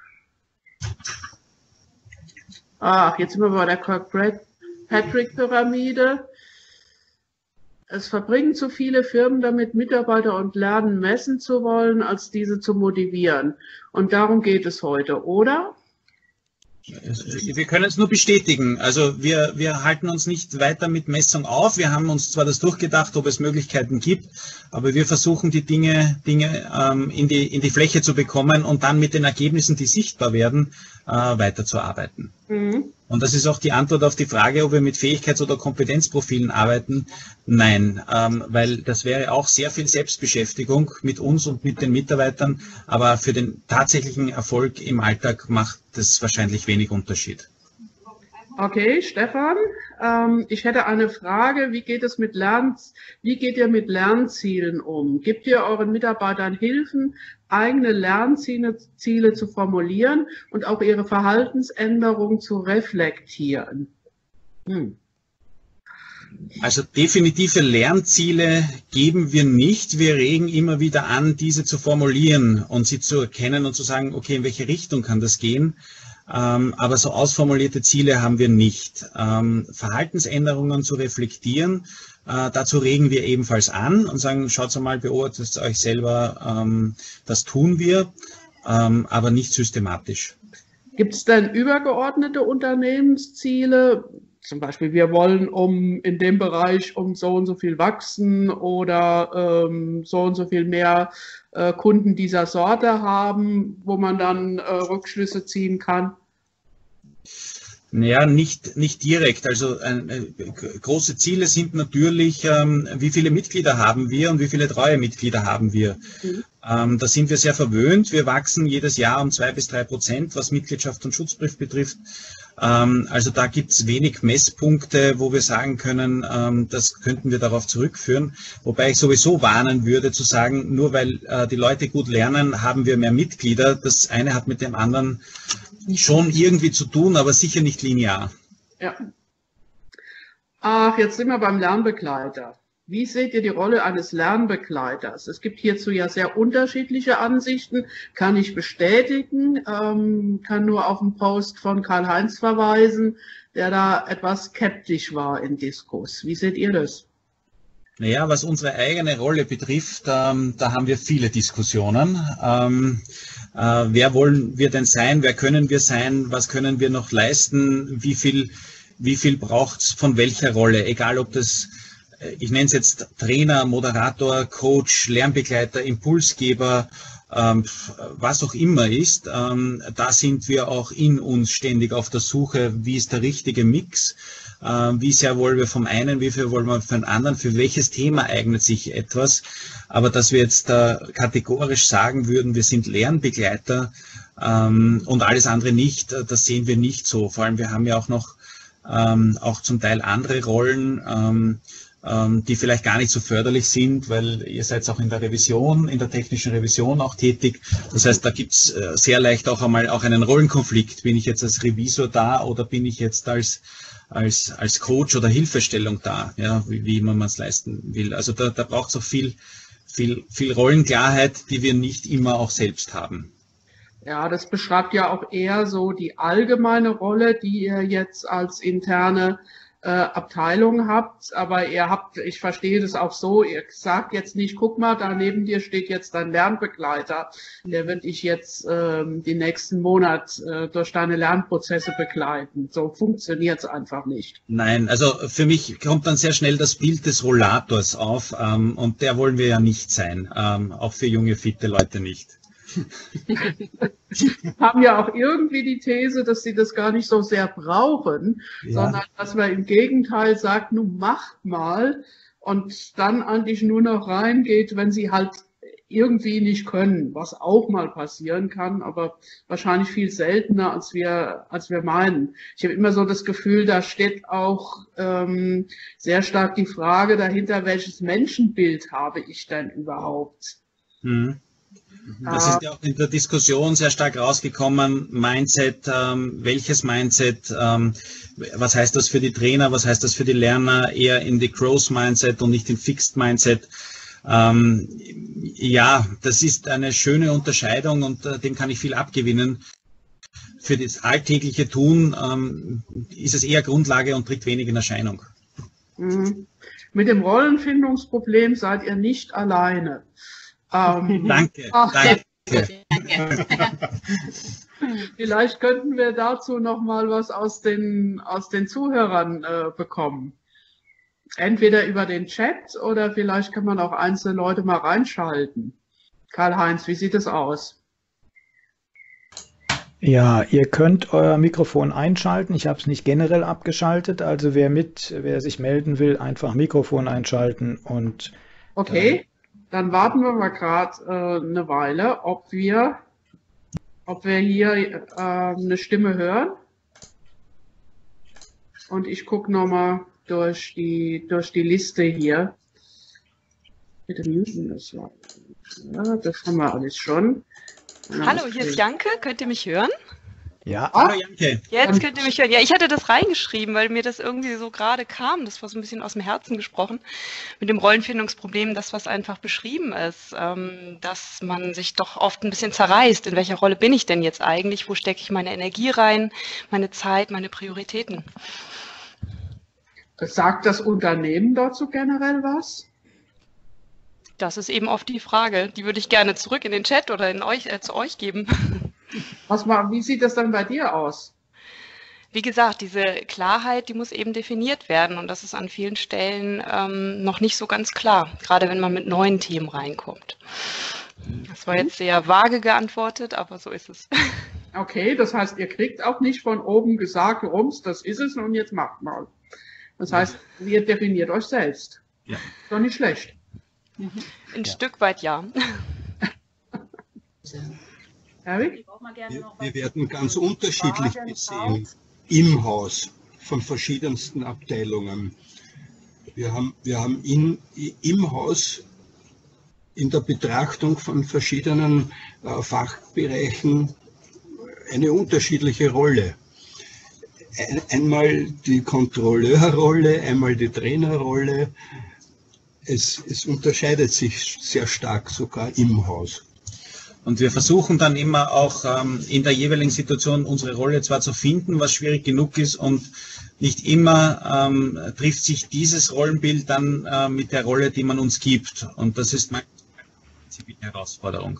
Ach, jetzt sind wir bei der Kirkpatrick-Pyramide. Es verbringen zu viele Firmen damit, Mitarbeiter und Lernen messen zu wollen, als diese zu motivieren. Und darum geht es heute, oder? Wir können es nur bestätigen. Also wir, wir halten uns nicht weiter mit Messung auf. Wir haben uns zwar das durchgedacht, ob es Möglichkeiten gibt, aber wir versuchen die Dinge, Dinge ähm, in die, in die Fläche zu bekommen und dann mit den Ergebnissen, die sichtbar werden, äh, weiterzuarbeiten. Mhm. Und das ist auch die Antwort auf die Frage, ob wir mit Fähigkeits- oder Kompetenzprofilen arbeiten. Nein, ähm, weil das wäre auch sehr viel Selbstbeschäftigung mit uns und mit den Mitarbeitern, aber für den tatsächlichen Erfolg im Alltag macht das wahrscheinlich wenig Unterschied. Okay, Stefan, ähm, ich hätte eine Frage. Wie geht es mit Lern, wie geht ihr mit Lernzielen um? Gebt ihr euren Mitarbeitern Hilfen, eigene Lernziele Ziele zu formulieren und auch ihre Verhaltensänderung zu reflektieren? Hm. Also definitive Lernziele geben wir nicht. Wir regen immer wieder an, diese zu formulieren und sie zu erkennen und zu sagen, okay, in welche Richtung kann das gehen? Ähm, aber so ausformulierte Ziele haben wir nicht. Ähm, Verhaltensänderungen zu reflektieren, äh, dazu regen wir ebenfalls an und sagen, schaut mal, beobachtet euch selber, ähm, das tun wir, ähm, aber nicht systematisch. Gibt es denn übergeordnete Unternehmensziele? Zum Beispiel, wir wollen um in dem Bereich um so und so viel wachsen oder ähm, so und so viel mehr äh, Kunden dieser Sorte haben, wo man dann äh, Rückschlüsse ziehen kann? Naja, nicht, nicht direkt. Also äh, große Ziele sind natürlich, ähm, wie viele Mitglieder haben wir und wie viele treue Mitglieder haben wir. Mhm. Ähm, da sind wir sehr verwöhnt. Wir wachsen jedes Jahr um zwei bis drei Prozent, was Mitgliedschaft und Schutzbrief betrifft. Ähm, also da gibt es wenig Messpunkte, wo wir sagen können, ähm, das könnten wir darauf zurückführen. Wobei ich sowieso warnen würde zu sagen, nur weil äh, die Leute gut lernen, haben wir mehr Mitglieder. Das eine hat mit dem anderen schon irgendwie zu tun, aber sicher nicht linear. Ja. Ach, jetzt sind wir beim Lernbegleiter. Wie seht ihr die Rolle eines Lernbegleiters? Es gibt hierzu ja sehr unterschiedliche Ansichten, kann ich bestätigen, ähm, kann nur auf den Post von Karl-Heinz verweisen, der da etwas skeptisch war im Diskurs. Wie seht ihr das? Naja, was unsere eigene Rolle betrifft, ähm, da haben wir viele Diskussionen. Ähm, äh, wer wollen wir denn sein? Wer können wir sein? Was können wir noch leisten? Wie viel, wie viel braucht es von welcher Rolle? Egal ob das, ich nenne es jetzt Trainer, Moderator, Coach, Lernbegleiter, Impulsgeber, ähm, was auch immer ist. Ähm, da sind wir auch in uns ständig auf der Suche, wie ist der richtige Mix? Wie sehr wollen wir vom einen, wie viel wollen wir von anderen, für welches Thema eignet sich etwas. Aber dass wir jetzt äh, kategorisch sagen würden, wir sind Lernbegleiter ähm, und alles andere nicht, das sehen wir nicht so. Vor allem, wir haben ja auch noch ähm, auch zum Teil andere Rollen, ähm, ähm, die vielleicht gar nicht so förderlich sind, weil ihr seid auch in der Revision, in der technischen Revision auch tätig. Das heißt, da gibt es äh, sehr leicht auch einmal auch einen Rollenkonflikt. Bin ich jetzt als Revisor da oder bin ich jetzt als als als Coach oder Hilfestellung da, ja, wie, wie man es leisten will. Also da, da braucht es auch viel, viel, viel Rollenklarheit, die wir nicht immer auch selbst haben. Ja, das beschreibt ja auch eher so die allgemeine Rolle, die ihr jetzt als interne äh, Abteilung habt. Aber ihr habt, ich verstehe das auch so, ihr sagt jetzt nicht, guck mal, da neben dir steht jetzt dein Lernbegleiter, der wird dich jetzt ähm, die nächsten Monate äh, durch deine Lernprozesse begleiten. So funktioniert es einfach nicht. Nein, also für mich kommt dann sehr schnell das Bild des Rollators auf ähm, und der wollen wir ja nicht sein, ähm, auch für junge, fitte Leute nicht. Haben ja auch irgendwie die These, dass sie das gar nicht so sehr brauchen, ja, sondern dass man im Gegenteil sagt, nun macht mal und dann eigentlich nur noch reingeht, wenn sie halt irgendwie nicht können, was auch mal passieren kann, aber wahrscheinlich viel seltener, als wir als wir meinen. Ich habe immer so das Gefühl, da steht auch ähm, sehr stark die Frage dahinter, welches Menschenbild habe ich denn überhaupt? Mhm. Das ist ja auch in der Diskussion sehr stark rausgekommen, Mindset, ähm, welches Mindset, ähm, was heißt das für die Trainer, was heißt das für die Lerner, eher in die Growth Mindset und nicht in Fixed Mindset. Ähm, ja, das ist eine schöne Unterscheidung und äh, dem kann ich viel abgewinnen. Für das alltägliche Tun ähm, ist es eher Grundlage und tritt wenig in Erscheinung. Mhm. Mit dem Rollenfindungsproblem seid ihr nicht alleine. Ähm, Danke, ach, danke. Vielleicht könnten wir dazu noch mal was aus den, aus den Zuhörern äh, bekommen. Entweder über den Chat oder vielleicht kann man auch einzelne Leute mal reinschalten. Karl-Heinz, wie sieht es aus? Ja, ihr könnt euer Mikrofon einschalten. Ich habe es nicht generell abgeschaltet. Also wer mit, wer sich melden will, einfach Mikrofon einschalten und Okay, dann warten wir mal gerade äh, eine Weile, ob wir, ob wir hier äh, eine Stimme hören. Und ich gucke nochmal durch die, durch die Liste hier. Bitte muten das mal. Ja, das haben wir alles schon. Ja, Hallo, hier ist Janke. Könnt ihr mich hören? ja, Ah, Hallo Janke. Jetzt könnt ihr mich hören. Ja, ich hatte das reingeschrieben, weil mir das irgendwie so gerade kam. Das war so ein bisschen aus dem Herzen gesprochen. Mit dem Rollenfindungsproblem, das, was einfach beschrieben ist, ähm, dass man sich doch oft ein bisschen zerreißt. In welcher Rolle bin ich denn jetzt eigentlich? Wo stecke ich meine Energie rein, meine Zeit, meine Prioritäten? sagt das Unternehmen dazu generell was? Das ist eben oft die Frage. Die würde ich gerne zurück in den Chat oder in euch, äh, zu euch geben. Was mal, wie sieht das dann bei dir aus? Wie gesagt, diese Klarheit, die muss eben definiert werden und das ist an vielen Stellen ähm, noch nicht so ganz klar, gerade wenn man mit neuen Themen reinkommt. Das war jetzt sehr vage geantwortet, aber so ist es. Okay, das heißt, ihr kriegt auch nicht von oben gesagt, rums, das ist es und jetzt macht mal. Das heißt, ihr definiert euch selbst. Ja. Ist doch nicht schlecht. Ein Stück weit ja. Herwig? Wir, wir werden ganz unterschiedlich gesehen im Haus von verschiedensten Abteilungen. Wir haben, wir haben in, im Haus in der Betrachtung von verschiedenen äh, Fachbereichen eine unterschiedliche Rolle. Ein, einmal die Kontrolleurrolle, einmal die Trainerrolle. Es, es unterscheidet sich sehr stark sogar im Haus. Und wir versuchen dann immer auch ähm, in der jeweiligen Situation unsere Rolle zwar zu finden, was schwierig genug ist und nicht immer ähm, trifft sich dieses Rollenbild dann äh, mit der Rolle, die man uns gibt. Und das ist meine Herausforderung.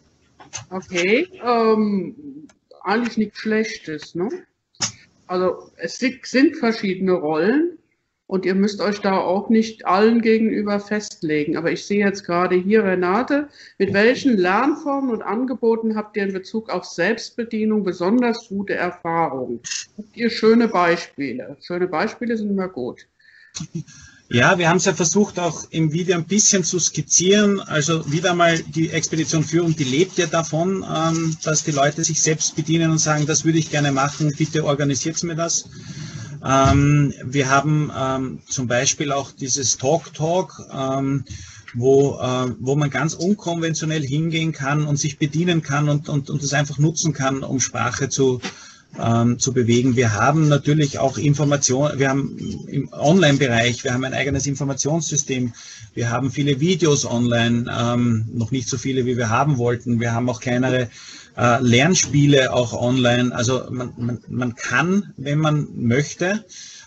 Okay, ähm, eigentlich nichts Schlechtes, ne? Also es sind verschiedene Rollen und ihr müsst euch da auch nicht allen gegenüber festlegen. Aber ich sehe jetzt gerade hier, Renate, mit welchen Lernformen und Angeboten habt ihr in Bezug auf Selbstbedienung besonders gute Erfahrungen? Habt ihr schöne Beispiele? Schöne Beispiele sind immer gut. Ja, wir haben es ja versucht, auch im Video ein bisschen zu skizzieren. Also wieder mal die Expedition Führung, die lebt ja davon, ähm, dass die Leute sich selbst bedienen und sagen, das würde ich gerne machen, bitte organisiert mir das. Ähm, wir haben ähm, zum Beispiel auch dieses Talk Talk, ähm, wo, äh, wo man ganz unkonventionell hingehen kann und sich bedienen kann und, und, und das einfach nutzen kann, um Sprache zu Ähm, zu bewegen. Wir haben natürlich auch Informationen, wir haben im Online-Bereich, wir haben ein eigenes Informationssystem, wir haben viele Videos online, ähm, noch nicht so viele, wie wir haben wollten. Wir haben auch kleinere äh, Lernspiele auch online. Also man, man, man kann, wenn man möchte.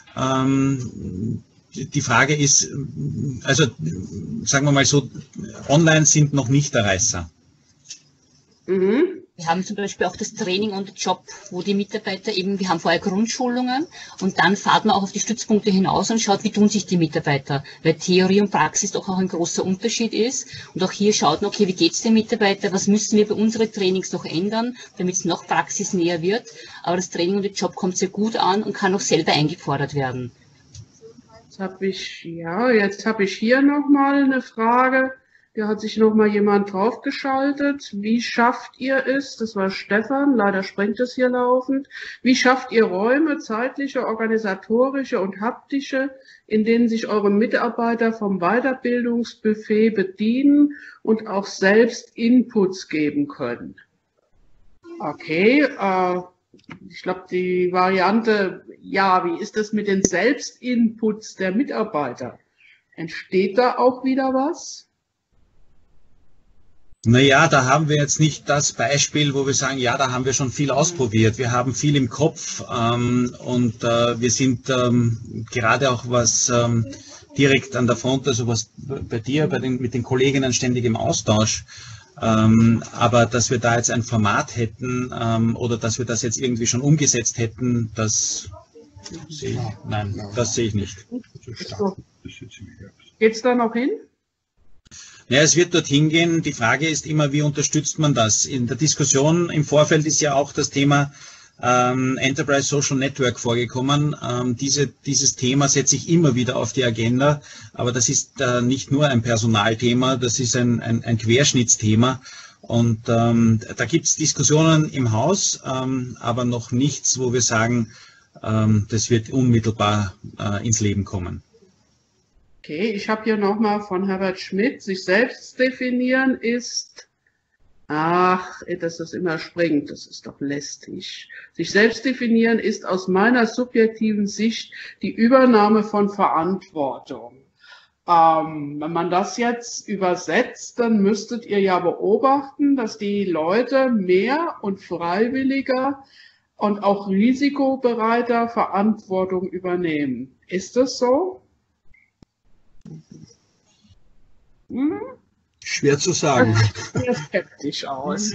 Ähm, die Frage ist, also sagen wir mal so, online sind noch nicht der Reißer. Mhm. Wir haben zum Beispiel auch das Training on the Job, wo die Mitarbeiter eben, wir haben vorher Grundschulungen und dann fahrt man auch auf die Stützpunkte hinaus und schaut, wie tun sich die Mitarbeiter, weil Theorie und Praxis doch auch ein großer Unterschied ist. Und auch hier schaut man, okay, wie geht's den Mitarbeiter, was müssen wir bei unseren Trainings noch ändern, damit es noch praxisnäher wird. Aber das Training on the Job kommt sehr gut an und kann auch selber eingefordert werden. Jetzt habe ich, ja, jetzt habe ich hier nochmal eine Frage. Da hat sich noch mal jemand draufgeschaltet. Wie schafft ihr es? Das war Stefan, leider sprengt es hier laufend. Wie schafft ihr Räume, zeitliche, organisatorische und haptische, in denen sich eure Mitarbeiter vom Weiterbildungsbuffet bedienen und auch selbst Inputs geben können? Okay, äh, ich glaube, die Variante, ja, wie ist das mit den Selbstinputs der Mitarbeiter? Entsteht da auch wieder was? Naja, da haben wir jetzt nicht das Beispiel, wo wir sagen, ja, da haben wir schon viel ausprobiert. Wir haben viel im Kopf ähm, und äh, wir sind ähm, gerade auch was ähm, direkt an der Front, also was bei dir, bei den, mit den Kolleginnen ständig im Austausch. Ähm, aber dass wir da jetzt ein Format hätten ähm, oder dass wir das jetzt irgendwie schon umgesetzt hätten, das sehe ich, nein, das sehe ich nicht. Geht's da noch hin? Ja, es wird dorthin gehen. Die Frage ist immer, wie unterstützt man das? In der Diskussion im Vorfeld ist ja auch das Thema ähm, Enterprise Social Network vorgekommen. Ähm, diese, dieses Thema setze ich immer wieder auf die Agenda, aber das ist äh, nicht nur ein Personalthema, das ist ein, ein, ein Querschnittsthema. Und ähm, da gibt es Diskussionen im Haus, ähm, aber noch nichts, wo wir sagen, ähm, das wird unmittelbar äh, ins Leben kommen. Okay, ich habe hier nochmal von Herbert Schmidt, sich selbst definieren ist, ach, dass das immer springt, das ist doch lästig. Sich selbst definieren ist aus meiner subjektiven Sicht die Übernahme von Verantwortung. Ähm, wenn man das jetzt übersetzt, dann müsstet ihr ja beobachten, dass die Leute mehr und freiwilliger und auch risikobereiter Verantwortung übernehmen. Ist das so? Hm? Schwer zu sagen. Das sieht skeptisch aus.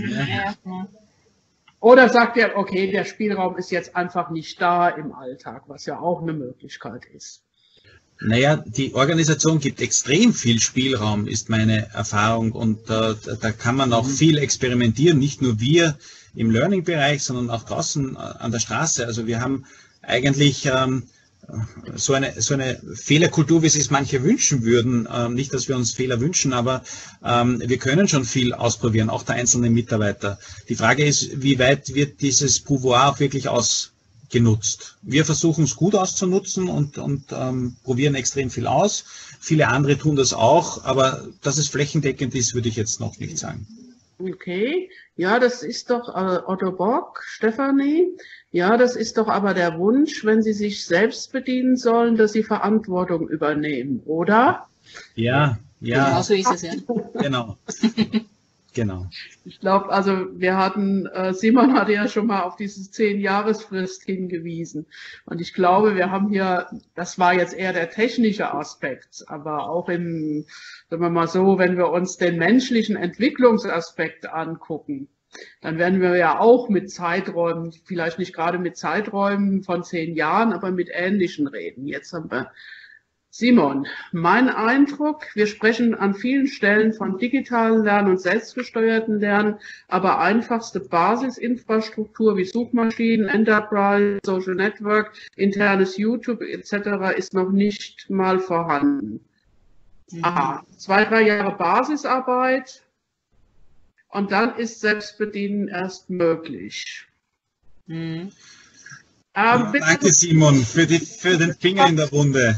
Oder sagt ihr, okay, der Spielraum ist jetzt einfach nicht da im Alltag, was ja auch eine Möglichkeit ist. Naja, die Organisation gibt extrem viel Spielraum, ist meine Erfahrung. Und äh, da kann man auch viel experimentieren, nicht nur wir im Learning-Bereich, sondern auch draußen an der Straße. Also wir haben eigentlich ähm, so eine, so eine Fehlerkultur, wie sie es manche wünschen würden. Ähm, nicht, dass wir uns Fehler wünschen, aber ähm, wir können schon viel ausprobieren, auch der einzelnen Mitarbeiter. Die Frage ist, wie weit wird dieses Pouvoir auch wirklich ausgenutzt? Wir versuchen es gut auszunutzen und, und ähm, probieren extrem viel aus. Viele andere tun das auch, aber dass es flächendeckend ist, würde ich jetzt noch nicht sagen. Okay, ja, das ist doch äh, Otto Bock, Stefanie. Ja, das ist doch aber der Wunsch, wenn Sie sich selbst bedienen sollen, dass Sie Verantwortung übernehmen, oder? Ja, ja. Genau so ist es, ja. Genau. Genau. Ich glaube, also wir hatten, äh, Simon hatte ja schon mal auf diese zehn-Jahres-Frist hingewiesen. Und ich glaube, wir haben hier, das war jetzt eher der technische Aspekt, aber auch im, sagen wir mal so, wenn wir uns den menschlichen Entwicklungsaspekt angucken, dann werden wir ja auch mit Zeiträumen, vielleicht nicht gerade mit Zeiträumen von zehn Jahren, aber mit ähnlichen reden. Jetzt haben wir Simon, mein Eindruck, wir sprechen an vielen Stellen von digitalen Lernen und selbstgesteuerten Lernen, aber einfachste Basisinfrastruktur wie Suchmaschinen, Enterprise, Social Network, internes YouTube et cetera ist noch nicht mal vorhanden. Mhm. Aha, zwei, drei Jahre Basisarbeit und dann ist Selbstbedienen erst möglich. Mhm. Ähm, ja, danke Simon für, die, für den Finger in der Wunde.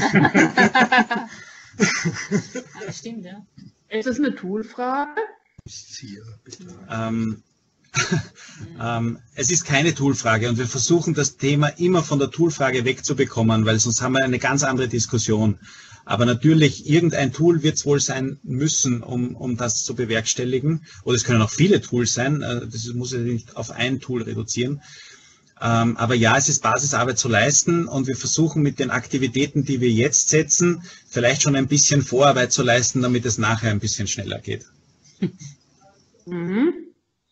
Das stimmt, ja. Ist das eine Toolfrage? Ähm, ähm, es ist keine Toolfrage und wir versuchen das Thema immer von der Toolfrage wegzubekommen, weil sonst haben wir eine ganz andere Diskussion. Aber natürlich, irgendein Tool wird es wohl sein müssen, um, um das zu bewerkstelligen. Oder es können auch viele Tools sein, das muss ja nicht auf ein Tool reduzieren. Ähm, aber ja, es ist Basisarbeit zu leisten und wir versuchen mit den Aktivitäten, die wir jetzt setzen, vielleicht schon ein bisschen Vorarbeit zu leisten, damit es nachher ein bisschen schneller geht. Mhm.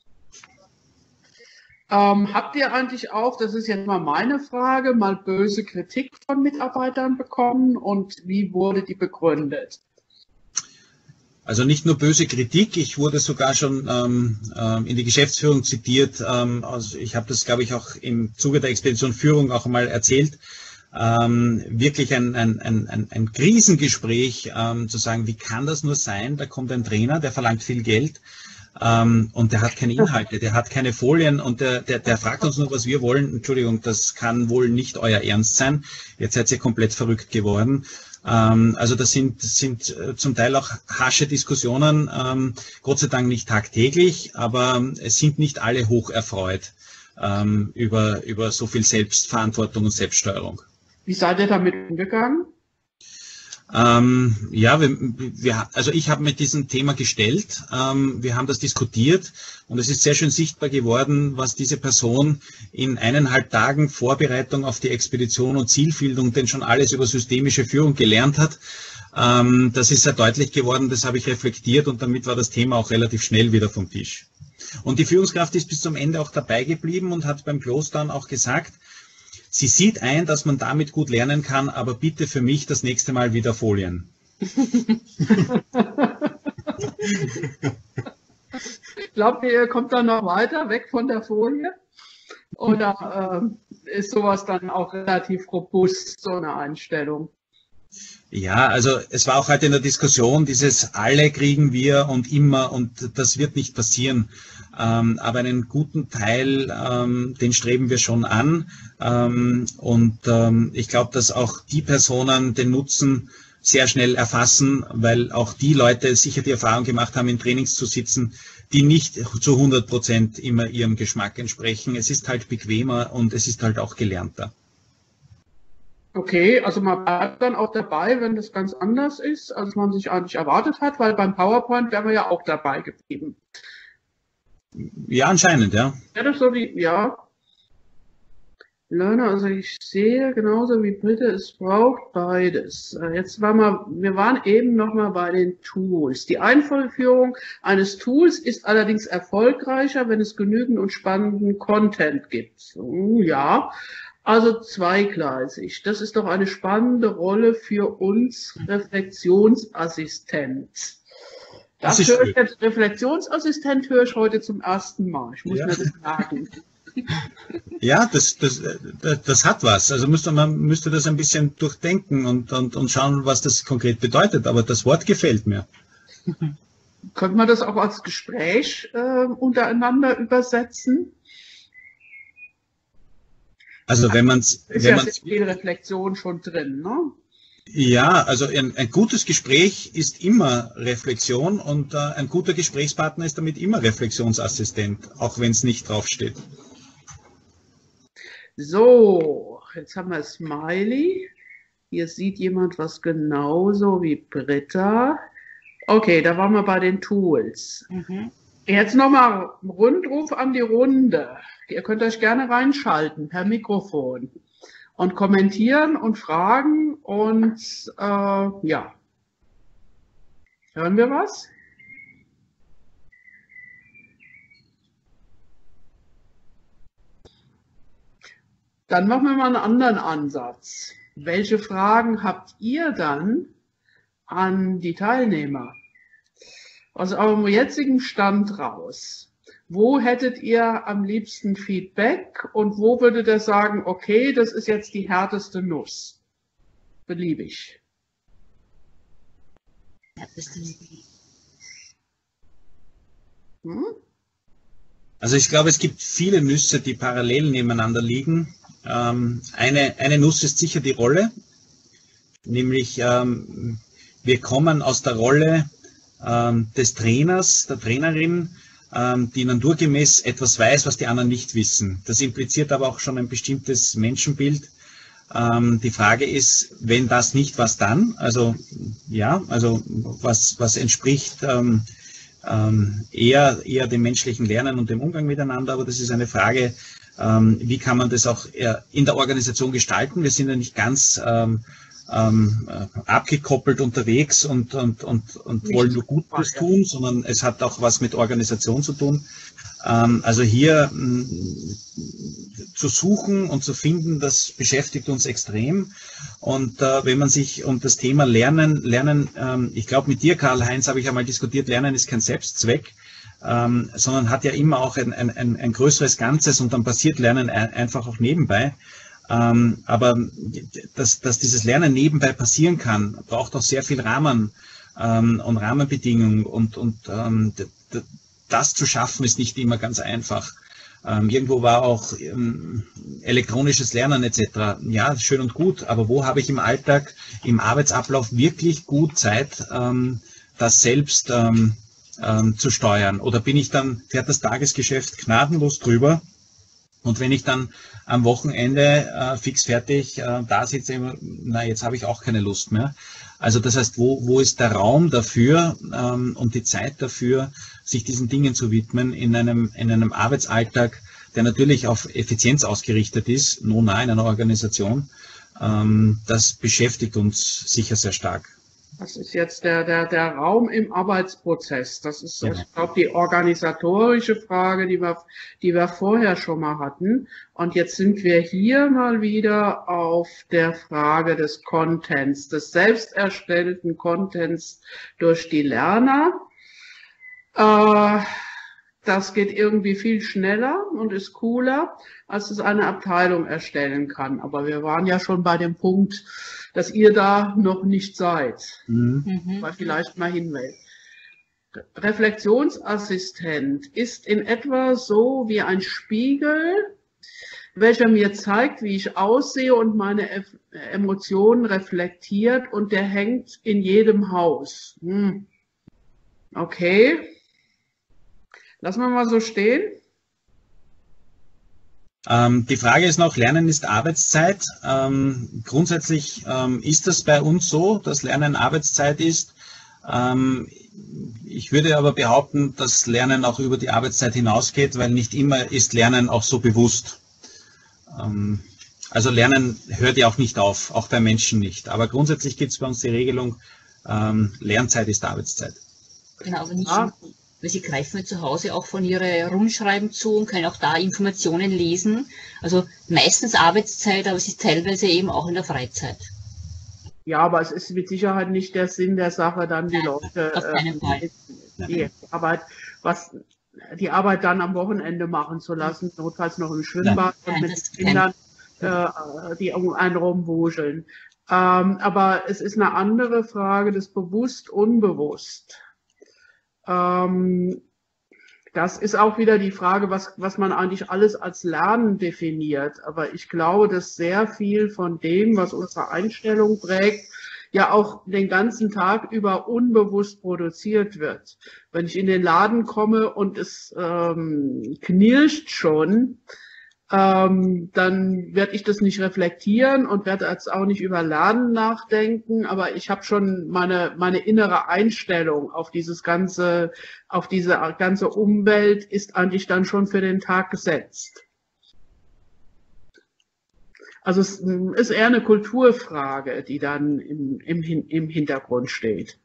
Ähm, habt ihr eigentlich auch, das ist jetzt mal meine Frage, mal böse Kritik von Mitarbeitern bekommen und wie wurde die begründet? Also nicht nur böse Kritik, ich wurde sogar schon ähm, ähm, in die Geschäftsführung zitiert. Ähm, also ich habe das, glaube ich, auch im Zuge der Expedition Führung auch einmal erzählt. ähm, wirklich ein, ein, ein, ein Krisengespräch, ähm, zu sagen, wie kann das nur sein? Da kommt ein Trainer, der verlangt viel Geld ähm, und der hat keine Inhalte, der hat keine Folien und der, der, der fragt uns nur, was wir wollen. Entschuldigung, das kann wohl nicht euer Ernst sein. Jetzt seid ihr komplett verrückt geworden. Also das sind, das sind zum Teil auch harsche Diskussionen, ähm, Gott sei Dank nicht tagtäglich, aber es sind nicht alle hoch erfreut ähm, über, über so viel Selbstverantwortung und Selbststeuerung. Wie seid ihr damit umgegangen? Ähm, ja, wir, wir, also ich habe mit diesem Thema gestellt, ähm, wir haben das diskutiert und es ist sehr schön sichtbar geworden, was diese Person in eineinhalb Tagen Vorbereitung auf die Expedition und Zielfindung denn schon alles über systemische Führung gelernt hat. Ähm, das ist sehr deutlich geworden, das habe ich reflektiert und damit war das Thema auch relativ schnell wieder vom Tisch. Und die Führungskraft ist bis zum Ende auch dabei geblieben und hat beim Close dann auch gesagt, sie sieht ein, dass man damit gut lernen kann, aber bitte für mich das nächste Mal wieder Folien. Glaubt ihr, ihr kommt dann noch weiter weg von der Folie? Oder äh, ist sowas dann auch relativ robust, so eine Einstellung? Ja, also es war auch heute in der Diskussion, dieses alle kriegen wir und immer und das wird nicht passieren. Ähm, aber einen guten Teil, ähm, den streben wir schon an. Ähm, und ähm, ich glaube, dass auch die Personen den Nutzen sehr schnell erfassen, weil auch die Leute sicher die Erfahrung gemacht haben, in Trainings zu sitzen, die nicht zu hundert Prozent immer ihrem Geschmack entsprechen. Es ist halt bequemer und es ist halt auch gelernter. Okay, also man bleibt dann auch dabei, wenn das ganz anders ist, als man sich eigentlich erwartet hat, weil beim PowerPoint wären wir ja auch dabei geblieben. Ja, anscheinend, ja. Ja, das so die, ja. Learner, also ich sehe genauso wie Britte, es braucht beides. Jetzt waren wir, wir waren eben nochmal bei den Tools. Die Einführung eines Tools ist allerdings erfolgreicher, wenn es genügend und spannenden Content gibt. Ja, also zweigleisig. Das ist doch eine spannende Rolle für uns Reflexionsassistent. Das, das höre ich jetzt, Reflexionsassistent höre ich heute zum ersten Mal. Ich muss ja. mir das merken. Ja, das, das, das, das hat was. Also müsste man müsste das ein bisschen durchdenken und, und, und schauen, was das konkret bedeutet. Aber das Wort gefällt mir. Könnte man das auch als Gespräch äh, untereinander übersetzen? Also wenn man es... Ist ja viel Reflexion schon drin, ne? Ja, also ein, ein gutes Gespräch ist immer Reflexion und äh, ein guter Gesprächspartner ist damit immer Reflexionsassistent, auch wenn es nicht draufsteht. So, jetzt haben wir Smiley. Hier sieht jemand was genauso wie Britta. Okay, da waren wir bei den Tools. Mhm. Jetzt nochmal ein Rundruf an die Runde. Ihr könnt euch gerne reinschalten per Mikrofon und kommentieren und fragen und äh, ja. Hören wir was? Dann machen wir mal einen anderen Ansatz. Welche Fragen habt ihr dann an die Teilnehmer? Aus eurem jetzigen Stand raus. Wo hättet ihr am liebsten Feedback und wo würdet ihr sagen, okay, das ist jetzt die härteste Nuss? Beliebig. Hm? Also ich glaube, es gibt viele Nüsse, die parallel nebeneinander liegen. Ähm, eine, eine Nuss ist sicher die Rolle, nämlich ähm, wir kommen aus der Rolle ähm, des Trainers, der Trainerin, ähm, die naturgemäß etwas weiß, was die anderen nicht wissen. Das impliziert aber auch schon ein bestimmtes Menschenbild. Ähm, die Frage ist, wenn das nicht, was dann? Also ja, also was, was entspricht ähm, ähm, eher, eher dem menschlichen Lernen und dem Umgang miteinander, aber das ist eine Frage, ähm, wie kann man das auch in der Organisation gestalten? Wir sind ja nicht ganz ähm, ähm, abgekoppelt unterwegs und, und, und, und wollen nur Gutes tun, sondern es hat auch was mit Organisation zu tun. Ähm, also hier mh, zu suchen und zu finden, das beschäftigt uns extrem. Und äh, wenn man sich um das Thema Lernen, Lernen, ähm, ich glaube mit dir, Karl-Heinz, habe ich einmal diskutiert, Lernen ist kein Selbstzweck, ähm, sondern hat ja immer auch ein, ein, ein, ein größeres Ganzes und dann passiert Lernen ein, einfach auch nebenbei. Ähm, aber dass, dass dieses Lernen nebenbei passieren kann, braucht auch sehr viel Rahmen ähm, und Rahmenbedingungen und, und ähm, das zu schaffen ist nicht immer ganz einfach. Ähm, irgendwo war auch ähm, elektronisches Lernen et cetera. Ja, schön und gut, aber wo habe ich im Alltag, im Arbeitsablauf wirklich gut Zeit, ähm, das selbst ähm, ähm, zu steuern? Oder bin ich dann, fährt das Tagesgeschäft gnadenlos drüber? Und wenn ich dann am Wochenende äh, fix fertig äh, da sitze, immer, na, jetzt habe ich auch keine Lust mehr. Also das heißt, wo, wo ist der Raum dafür ähm, und die Zeit dafür, sich diesen Dingen zu widmen in einem, in einem Arbeitsalltag, der natürlich auf Effizienz ausgerichtet ist, nur nah in einer Organisation. Ähm, das beschäftigt uns sicher sehr stark. Das ist jetzt der, der, der Raum im Arbeitsprozess. Das ist, Ja. ich glaube, die organisatorische Frage, die wir, die wir vorher schon mal hatten. Und jetzt sind wir hier mal wieder auf der Frage des Contents, des selbst erstellten Contents durch die Lerner. Äh, das geht irgendwie viel schneller und ist cooler, als es eine Abteilung erstellen kann. Aber wir waren ja schon bei dem Punkt, dass ihr da noch nicht seid, Mhm. Mhm. weil vielleicht mal hinwählt. Reflexionsassistent ist in etwa so wie ein Spiegel, welcher mir zeigt, wie ich aussehe und meine Ef- Emotionen reflektiert, und der hängt in jedem Haus. Hm. Okay, lassen wir mal so stehen. Ähm, die Frage ist noch, Lernen ist Arbeitszeit. Ähm, grundsätzlich ähm, ist das bei uns so, dass Lernen Arbeitszeit ist. Ähm, ich würde aber behaupten, dass Lernen auch über die Arbeitszeit hinausgeht, weil nicht immer ist Lernen auch so bewusst. Ähm, also Lernen hört ja auch nicht auf, auch bei Menschen nicht. Aber grundsätzlich gibt es bei uns die Regelung, ähm, Lernzeit ist Arbeitszeit. Genau, aber nicht, Ja. weil sie greifen ja zu Hause auch von ihre Rundschreiben zu und können auch da Informationen lesen. Also meistens Arbeitszeit, aber es ist teilweise eben auch in der Freizeit. Ja, aber es ist mit Sicherheit nicht der Sinn der Sache, dann die Leute auf keinen Fall. äh, die Arbeit, was die Arbeit dann am Wochenende machen zu lassen, notfalls noch im Schwimmbad Nein, und mit das den Kindern, äh, die um einen rumwuscheln. Ähm, aber es ist eine andere Frage des bewusst-unbewusst. Ähm, das ist auch wieder die Frage, was, was man eigentlich alles als Lernen definiert. Aber ich glaube, dass sehr viel von dem, was unsere Einstellung prägt, ja auch den ganzen Tag über unbewusst produziert wird. Wenn ich in den Laden komme und es ähm, knirscht schon, ähm, dann werde ich das nicht reflektieren und werde jetzt auch nicht über Lernen nachdenken, aber ich habe schon meine, meine innere Einstellung auf dieses ganze, auf diese ganze Umwelt ist eigentlich dann schon für den Tag gesetzt. Also es ist eher eine Kulturfrage, die dann im, im, im Hintergrund steht.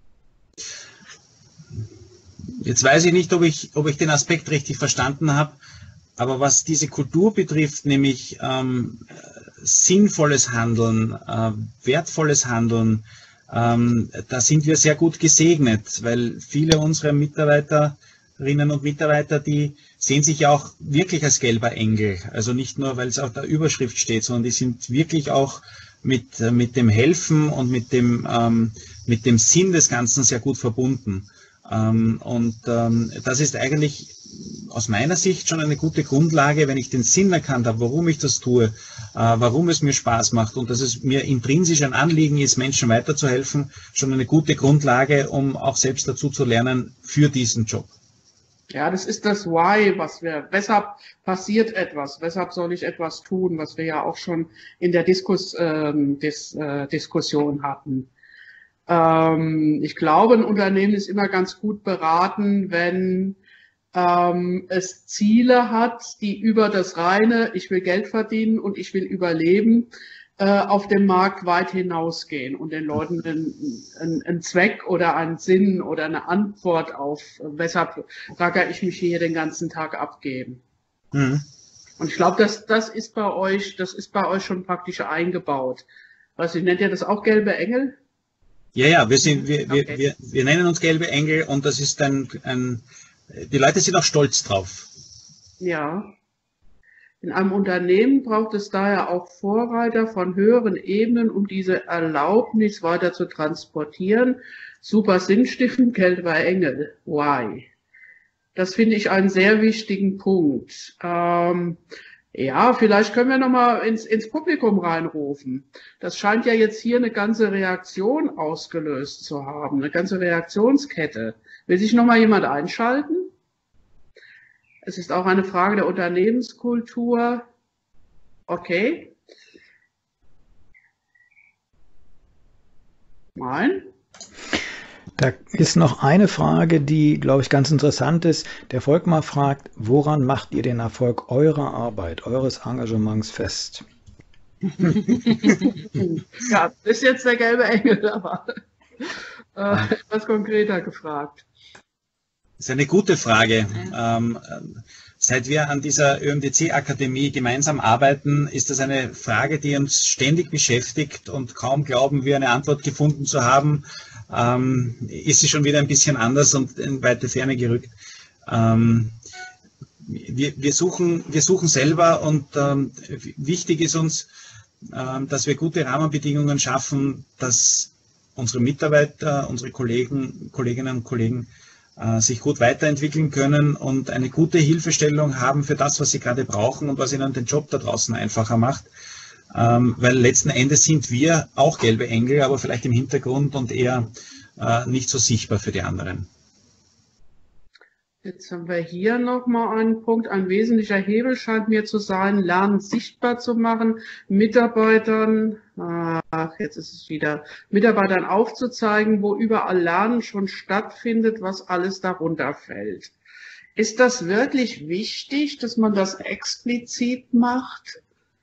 Jetzt weiß ich nicht, ob ich, ob ich den Aspekt richtig verstanden habe, aber was diese Kultur betrifft, nämlich ähm, sinnvolles Handeln, äh, wertvolles Handeln, ähm, da sind wir sehr gut gesegnet, weil viele unserer Mitarbeiterinnen und Mitarbeiter, die sehen sich ja auch wirklich als gelber Engel. Also nicht nur, weil es auf der Überschrift steht, sondern die sind wirklich auch mit, mit dem Helfen und mit dem, ähm, mit dem Sinn des Ganzen sehr gut verbunden. Ähm, und ähm, das ist eigentlich aus meiner Sicht schon eine gute Grundlage, wenn ich den Sinn erkannt habe, warum ich das tue, äh, warum es mir Spaß macht und dass es mir intrinsisch ein Anliegen ist, Menschen weiterzuhelfen, schon eine gute Grundlage, um auch selbst dazu zu lernen für diesen Job. Ja, das ist das Why, was wir, weshalb passiert etwas, weshalb soll ich etwas tun, was wir ja auch schon in der Diskus, ähm, Dis, äh, Diskussion hatten. Ähm, ich glaube, ein Unternehmen ist immer ganz gut beraten, wenn ähm, es Ziele hat, die über das reine, ich will Geld verdienen und ich will überleben, äh, auf dem Markt weit hinausgehen und den Leuten einen, einen, einen Zweck oder einen Sinn oder eine Antwort auf, weshalb racker ich mich hier den ganzen Tag abgeben. Mhm. Und ich glaube, das, das ist bei euch, das ist bei euch schon praktisch eingebaut. Was ich nennt ihr das auch gelbe Engel? Ja, ja, wir sind, wir, wir, Okay. wir, wir nennen uns gelbe Engel und das ist ein, ein, die Leute sind auch stolz drauf. Ja. Die In einem Unternehmen braucht es daher auch Vorreiter von höheren Ebenen, um diese Erlaubnis weiter zu transportieren. Super sinnstiftend, Kälterer Engel. Why? Das finde ich einen sehr wichtigen Punkt. Ähm, ja, vielleicht können wir nochmal ins, ins Publikum reinrufen. Das scheint ja jetzt hier eine ganze Reaktion ausgelöst zu haben, eine ganze Reaktionskette. Will sich nochmal jemand einschalten? Es ist auch eine Frage der Unternehmenskultur. Okay. Nein? Da ist noch eine Frage, die, glaube ich, ganz interessant ist. Der Volkmar fragt, woran macht ihr den Erfolg eurer Arbeit, eures Engagements fest? Ja, das ist jetzt der gelbe Engel, aber äh, etwas konkreter gefragt. Das ist eine gute Frage. Ähm, seit wir an dieser Ö M D C-Akademie gemeinsam arbeiten, ist das eine Frage, die uns ständig beschäftigt, und kaum glauben wir, eine Antwort gefunden zu haben, ähm, ist sie schon wieder ein bisschen anders und in weite Ferne gerückt. Ähm, wir, wir, suchen, wir suchen selber, und ähm, wichtig ist uns, ähm, dass wir gute Rahmenbedingungen schaffen, dass unsere Mitarbeiter, unsere Kollegen, Kolleginnen und Kollegen sich gut weiterentwickeln können und eine gute Hilfestellung haben für das, was sie gerade brauchen und was ihnen den Job da draußen einfacher macht. Ähm, weil letzten Endes sind wir auch gelbe Engel, aber vielleicht im Hintergrund und eher äh, nicht so sichtbar für die anderen. Jetzt haben wir hier nochmal einen Punkt. Ein wesentlicher Hebel scheint mir zu sein, Lernen sichtbar zu machen, Mitarbeitern, ach, jetzt ist es wieder, Mitarbeitern aufzuzeigen, wo überall Lernen schon stattfindet, was alles darunter fällt. Ist das wirklich wichtig, dass man das explizit macht?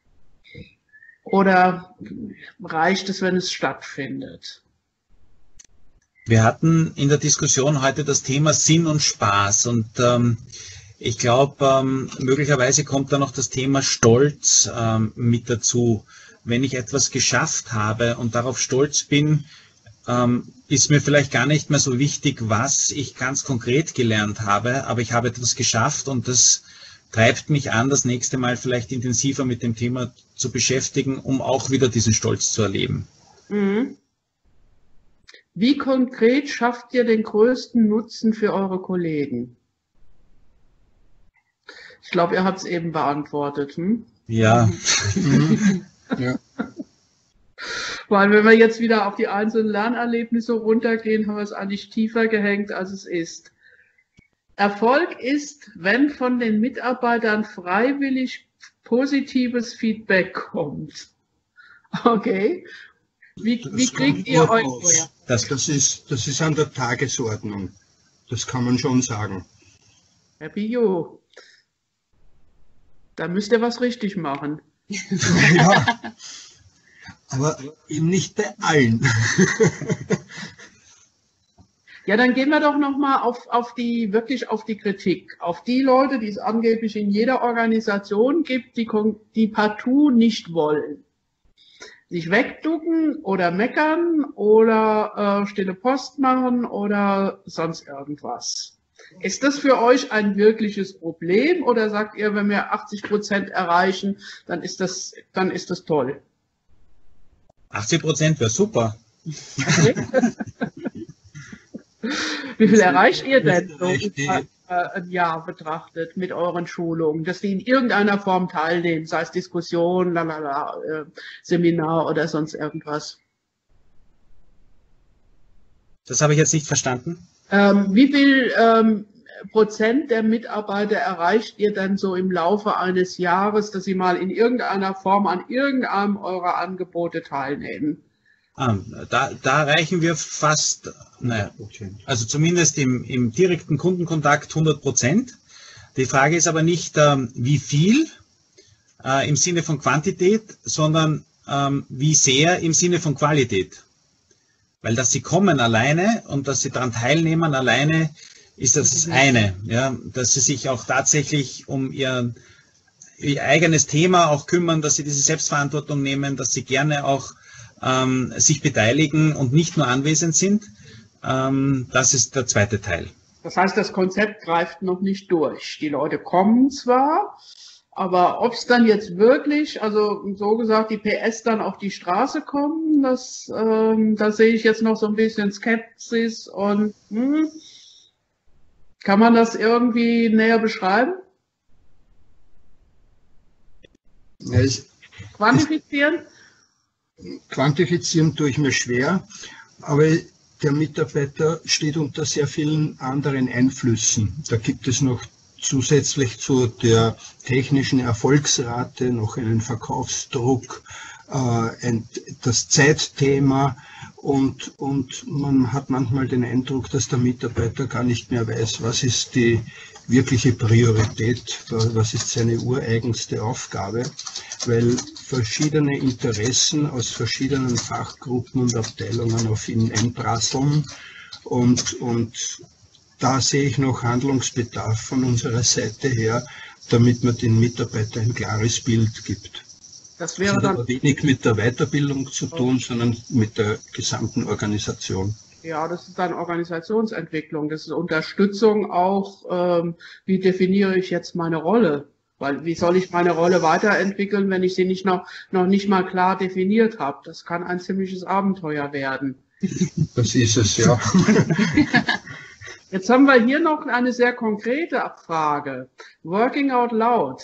Oder reicht es, wenn es stattfindet? Wir hatten in der Diskussion heute das Thema Sinn und Spaß, und ähm, ich glaube, ähm, möglicherweise kommt da noch das Thema Stolz ähm, mit dazu. Wenn ich etwas geschafft habe und darauf stolz bin, ähm, ist mir vielleicht gar nicht mehr so wichtig, was ich ganz konkret gelernt habe, aber ich habe etwas geschafft, und das treibt mich an, das nächste Mal vielleicht intensiver mit dem Thema zu beschäftigen, um auch wieder diesen Stolz zu erleben. Mhm. Wie konkret schafft ihr den größten Nutzen für eure Kollegen? Ich glaube, ihr habt es eben beantwortet. Hm? Ja. Ja. Weil wenn wir jetzt wieder auf die einzelnen Lernerlebnisse runtergehen, haben wir es eigentlich tiefer gehängt, als es ist. Erfolg ist, wenn von den Mitarbeitern freiwillig positives Feedback kommt. Okay. Wie, wie kriegt ihr euch vorher? Das, das, ist, das ist an der Tagesordnung. Das kann man schon sagen. Herr Bio, da müsst ihr was richtig machen. Ja, aber eben nicht bei allen. Ja, dann gehen wir doch nochmal auf, auf die, wirklich auf die Kritik. Auf die Leute, die es angeblich in jeder Organisation gibt, die, die partout nicht wollen. Sich wegducken oder meckern oder äh, stille Post machen oder sonst irgendwas. Ist das für euch ein wirkliches Problem, oder sagt ihr, wenn wir achtzig Prozent erreichen, dann ist das, dann ist das toll? achtzig Prozent wäre super. Okay. Wie viel erreicht ihr denn so über ein Jahr betrachtet mit euren Schulungen, dass die in irgendeiner Form teilnehmen, sei es Diskussion, lalala, äh, Seminar oder sonst irgendwas? Das habe ich jetzt nicht verstanden. Ähm, wie viel ähm, Prozent der Mitarbeiter erreicht ihr denn so im Laufe eines Jahres, dass sie mal in irgendeiner Form an irgendeinem eurer Angebote teilnehmen? Ah, da, da erreichen wir fast, naja, also zumindest im, im direkten Kundenkontakt hundert Prozent. Die Frage ist aber nicht, ähm, wie viel äh, im Sinne von Quantität, sondern ähm, wie sehr im Sinne von Qualität. Weil dass sie kommen alleine und dass sie daran teilnehmen alleine, ist das eine. Ja, dass sie sich auch tatsächlich um ihr, ihr eigenes Thema auch kümmern, dass sie diese Selbstverantwortung nehmen, dass sie gerne auch ähm, sich beteiligen und nicht nur anwesend sind. Ähm, das ist der zweite Teil. Das heißt, das Konzept greift noch nicht durch. Die Leute kommen zwar, Aber ob es dann jetzt wirklich, also so gesagt, die P S dann auf die Straße kommen, das, ähm, da sehe ich jetzt noch so ein bisschen Skepsis und hm, kann man das irgendwie näher beschreiben? Ja, es, Quantifizieren? es, quantifizieren tue ich mir schwer, aber der Mitarbeiter steht unter sehr vielen anderen Einflüssen. Da gibt es noch zusätzlich zu der technischen Erfolgsrate noch einen Verkaufsdruck, äh, ein, das Zeitthema und, und man hat manchmal den Eindruck, dass der Mitarbeiter gar nicht mehr weiß, was ist die wirkliche Priorität, was ist seine ureigenste Aufgabe, weil verschiedene Interessen aus verschiedenen Fachgruppen und Abteilungen auf ihn einprasseln und, und da sehe ich noch Handlungsbedarf von unserer Seite her, damit man den Mitarbeitern ein klares Bild gibt. Das wäre das hat dann aber wenig mit der Weiterbildung zu tun, sondern mit der gesamten Organisation. Ja, das ist dann Organisationsentwicklung, das ist Unterstützung auch, ähm, wie definiere ich jetzt meine Rolle? Weil wie soll ich meine Rolle weiterentwickeln, wenn ich sie nicht noch, noch nicht mal klar definiert habe? Das kann ein ziemliches Abenteuer werden. Das ist es, ja. Jetzt haben wir hier noch eine sehr konkrete Frage. Working out loud.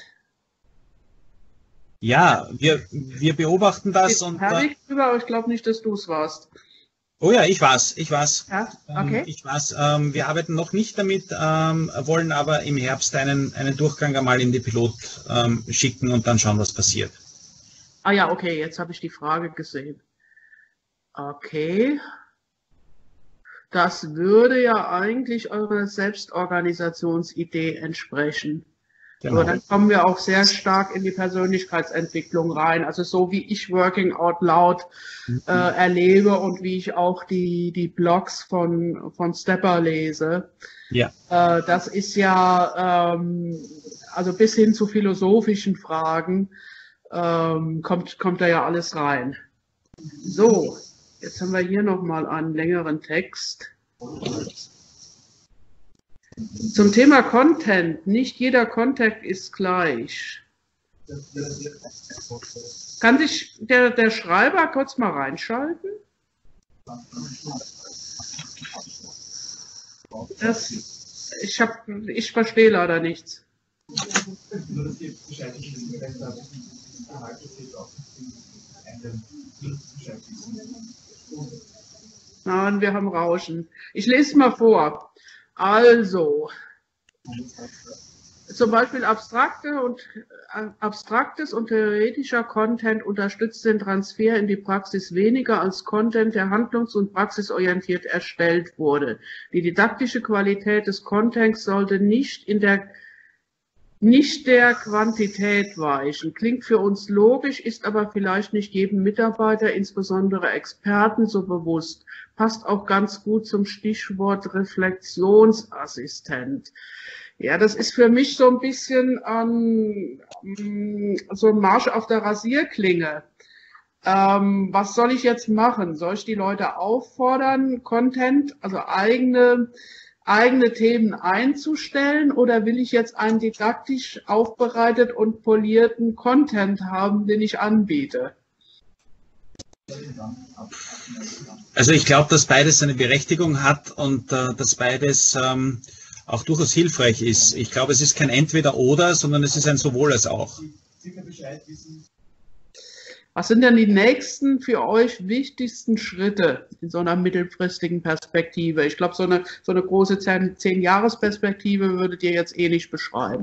Ja, wir, wir beobachten das und. Herr Wick drüber, aber ich glaube nicht, dass du es warst. Oh ja, ich weiß, ich weiß. Ja, okay. Ähm, ich weiß, ähm, wir arbeiten noch nicht damit, ähm, wollen aber im Herbst einen, einen Durchgang einmal in die Pilot ähm, schicken und dann schauen, was passiert. Ah ja, okay, jetzt habe ich die Frage gesehen. Okay. Das würde ja eigentlich eurer Selbstorganisationsidee entsprechen. Genau. Aber dann kommen wir auch sehr stark in die Persönlichkeitsentwicklung rein. Also so wie ich Working Out Loud äh, erlebe und wie ich auch die, die Blogs von, von Stepper lese. Ja. Äh, das ist ja, ähm, also bis hin zu philosophischen Fragen ähm, kommt, kommt da ja alles rein. So, jetzt haben wir hier nochmal einen längeren Text. Zum Thema Content. Nicht jeder Content ist gleich. Kann sich der, der Schreiber kurz mal reinschalten? Das, ich, hab, ich verstehe leider nichts. Nein, wir haben Rauschen. Ich lese mal vor. Also, zum Beispiel abstrakte und, äh, abstraktes und theoretischer Content unterstützt den Transfer in die Praxis weniger als Content, der handlungs- und praxisorientiert erstellt wurde. Die didaktische Qualität des Contents sollte nicht in der nicht der Quantität weichen. Klingt für uns logisch, ist aber vielleicht nicht jedem Mitarbeiter, insbesondere Experten, so bewusst. Passt auch ganz gut zum Stichwort Reflexionsassistent. Ja, das ist für mich so ein bisschen ähm, so ein Marsch auf der Rasierklinge. Ähm, was soll ich jetzt machen? Soll ich die Leute auffordern, Content, also eigene eigene Themen einzustellen, oder will ich jetzt einen didaktisch aufbereitet und polierten Content haben, den ich anbiete? Also ich glaube, dass beides seine Berechtigung hat und äh, dass beides ähm, auch durchaus hilfreich ist. Ich glaube, es ist kein Entweder-Oder, sondern es ist ein Sowohl als auch. Was sind denn die nächsten für euch wichtigsten Schritte in so einer mittelfristigen Perspektive? Ich glaube, so eine, so eine große Zehn-Jahres-Perspektive würdet ihr jetzt eh nicht beschreiben.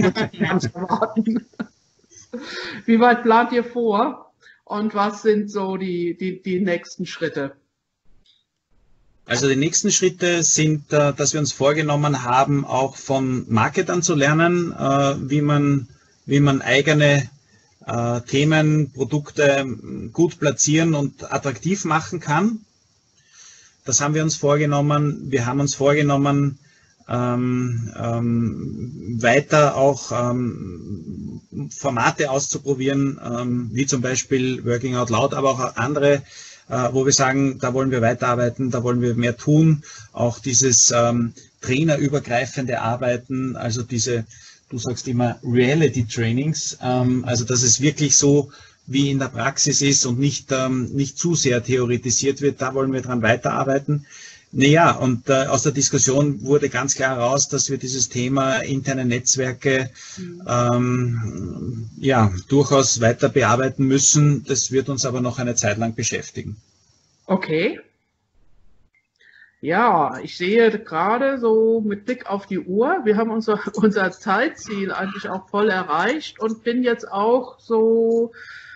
Wie weit plant ihr vor und was sind so die, die, die nächsten Schritte? Also die nächsten Schritte sind, äh, dass wir uns vorgenommen haben, auch von Marketern zu lernen, äh, wie man, wie man eigene Äh, Themen, Produkte gut platzieren und attraktiv machen kann. Das haben wir uns vorgenommen. Wir haben uns vorgenommen, ähm, ähm, weiter auch ähm, Formate auszuprobieren, ähm, wie zum Beispiel Working Out Loud, aber auch andere, äh, wo wir sagen, da wollen wir weiterarbeiten, da wollen wir mehr tun. Auch dieses ähm, trainerübergreifende Arbeiten, also diese du sagst immer Reality-Trainings, ähm, also dass es wirklich so wie in der Praxis ist und nicht, ähm, nicht zu sehr theoretisiert wird. Da wollen wir dran weiterarbeiten. Naja, und äh, aus der Diskussion wurde ganz klar heraus, dass wir dieses Thema interne Netzwerke ähm, ja, durchaus weiter bearbeiten müssen. Das wird uns aber noch eine Zeit lang beschäftigen. Okay. Ja, ich sehe gerade so mit Blick auf die Uhr, wir haben unser, unser Zeitziel eigentlich auch voll erreicht und bin jetzt auch so...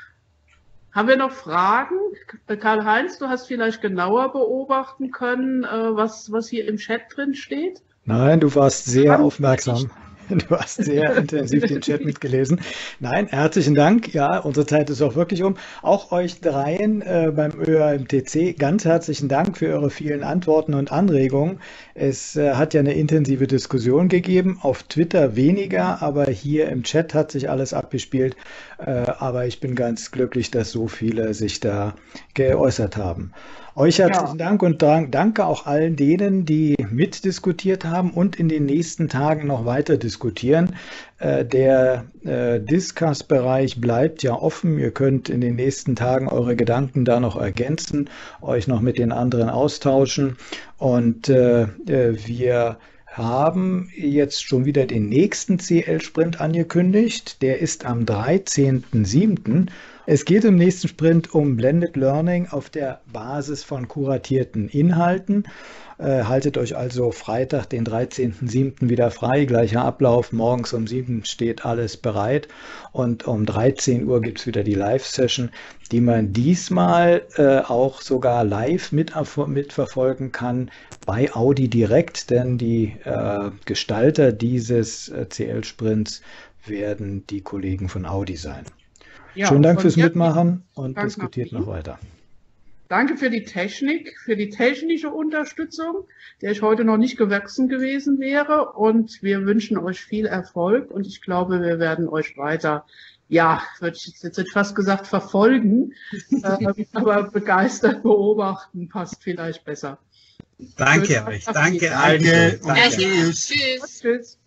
Haben wir noch Fragen? Karl-Heinz, du hast vielleicht genauer beobachten können, was, was hier im Chat drin steht? Nein, du warst sehr aufmerksam. Du hast sehr intensiv den Chat mitgelesen. Nein, herzlichen Dank. Ja, unsere Zeit ist auch wirklich um. Auch euch dreien äh, beim Ö A M T C ganz herzlichen Dank für eure vielen Antworten und Anregungen. Es äh, hat ja eine intensive Diskussion gegeben, auf Twitter weniger, aber hier im Chat hat sich alles abgespielt. Äh, aber ich bin ganz glücklich, dass so viele sich da geäußert haben. Euch herzlichen ja. Dank und danke auch allen denen, die mitdiskutiert haben und in den nächsten Tagen noch weiter diskutieren. Äh, der äh, Discuss-Bereich bleibt ja offen. Ihr könnt in den nächsten Tagen eure Gedanken da noch ergänzen, euch noch mit den anderen austauschen. Und äh, wir haben jetzt schon wieder den nächsten C L-Sprint angekündigt. Der ist am dreizehnten siebten Es geht im nächsten Sprint um Blended Learning auf der Basis von kuratierten Inhalten. Äh, haltet euch also Freitag, den dreizehnten siebten wieder frei. Gleicher Ablauf. Morgens um sieben steht alles bereit. Und um dreizehn Uhr gibt es wieder die Live-Session, die man diesmal äh, auch sogar live mit, mitverfolgen kann bei Audi direkt, denn die äh, Gestalter dieses äh, C L-Sprints werden die Kollegen von Audi sein. Ja, schönen Dank fürs Mitmachen und diskutiert noch weiter. Danke für die Technik, für die technische Unterstützung, der ich heute noch nicht gewachsen gewesen wäre. Und wir wünschen euch viel Erfolg und ich glaube, wir werden euch weiter, ja, würde ich jetzt, jetzt fast gesagt, verfolgen, äh, aber begeistert beobachten passt vielleicht besser. Danke euch, danke allen. Danke. Tschüss. Tschüss.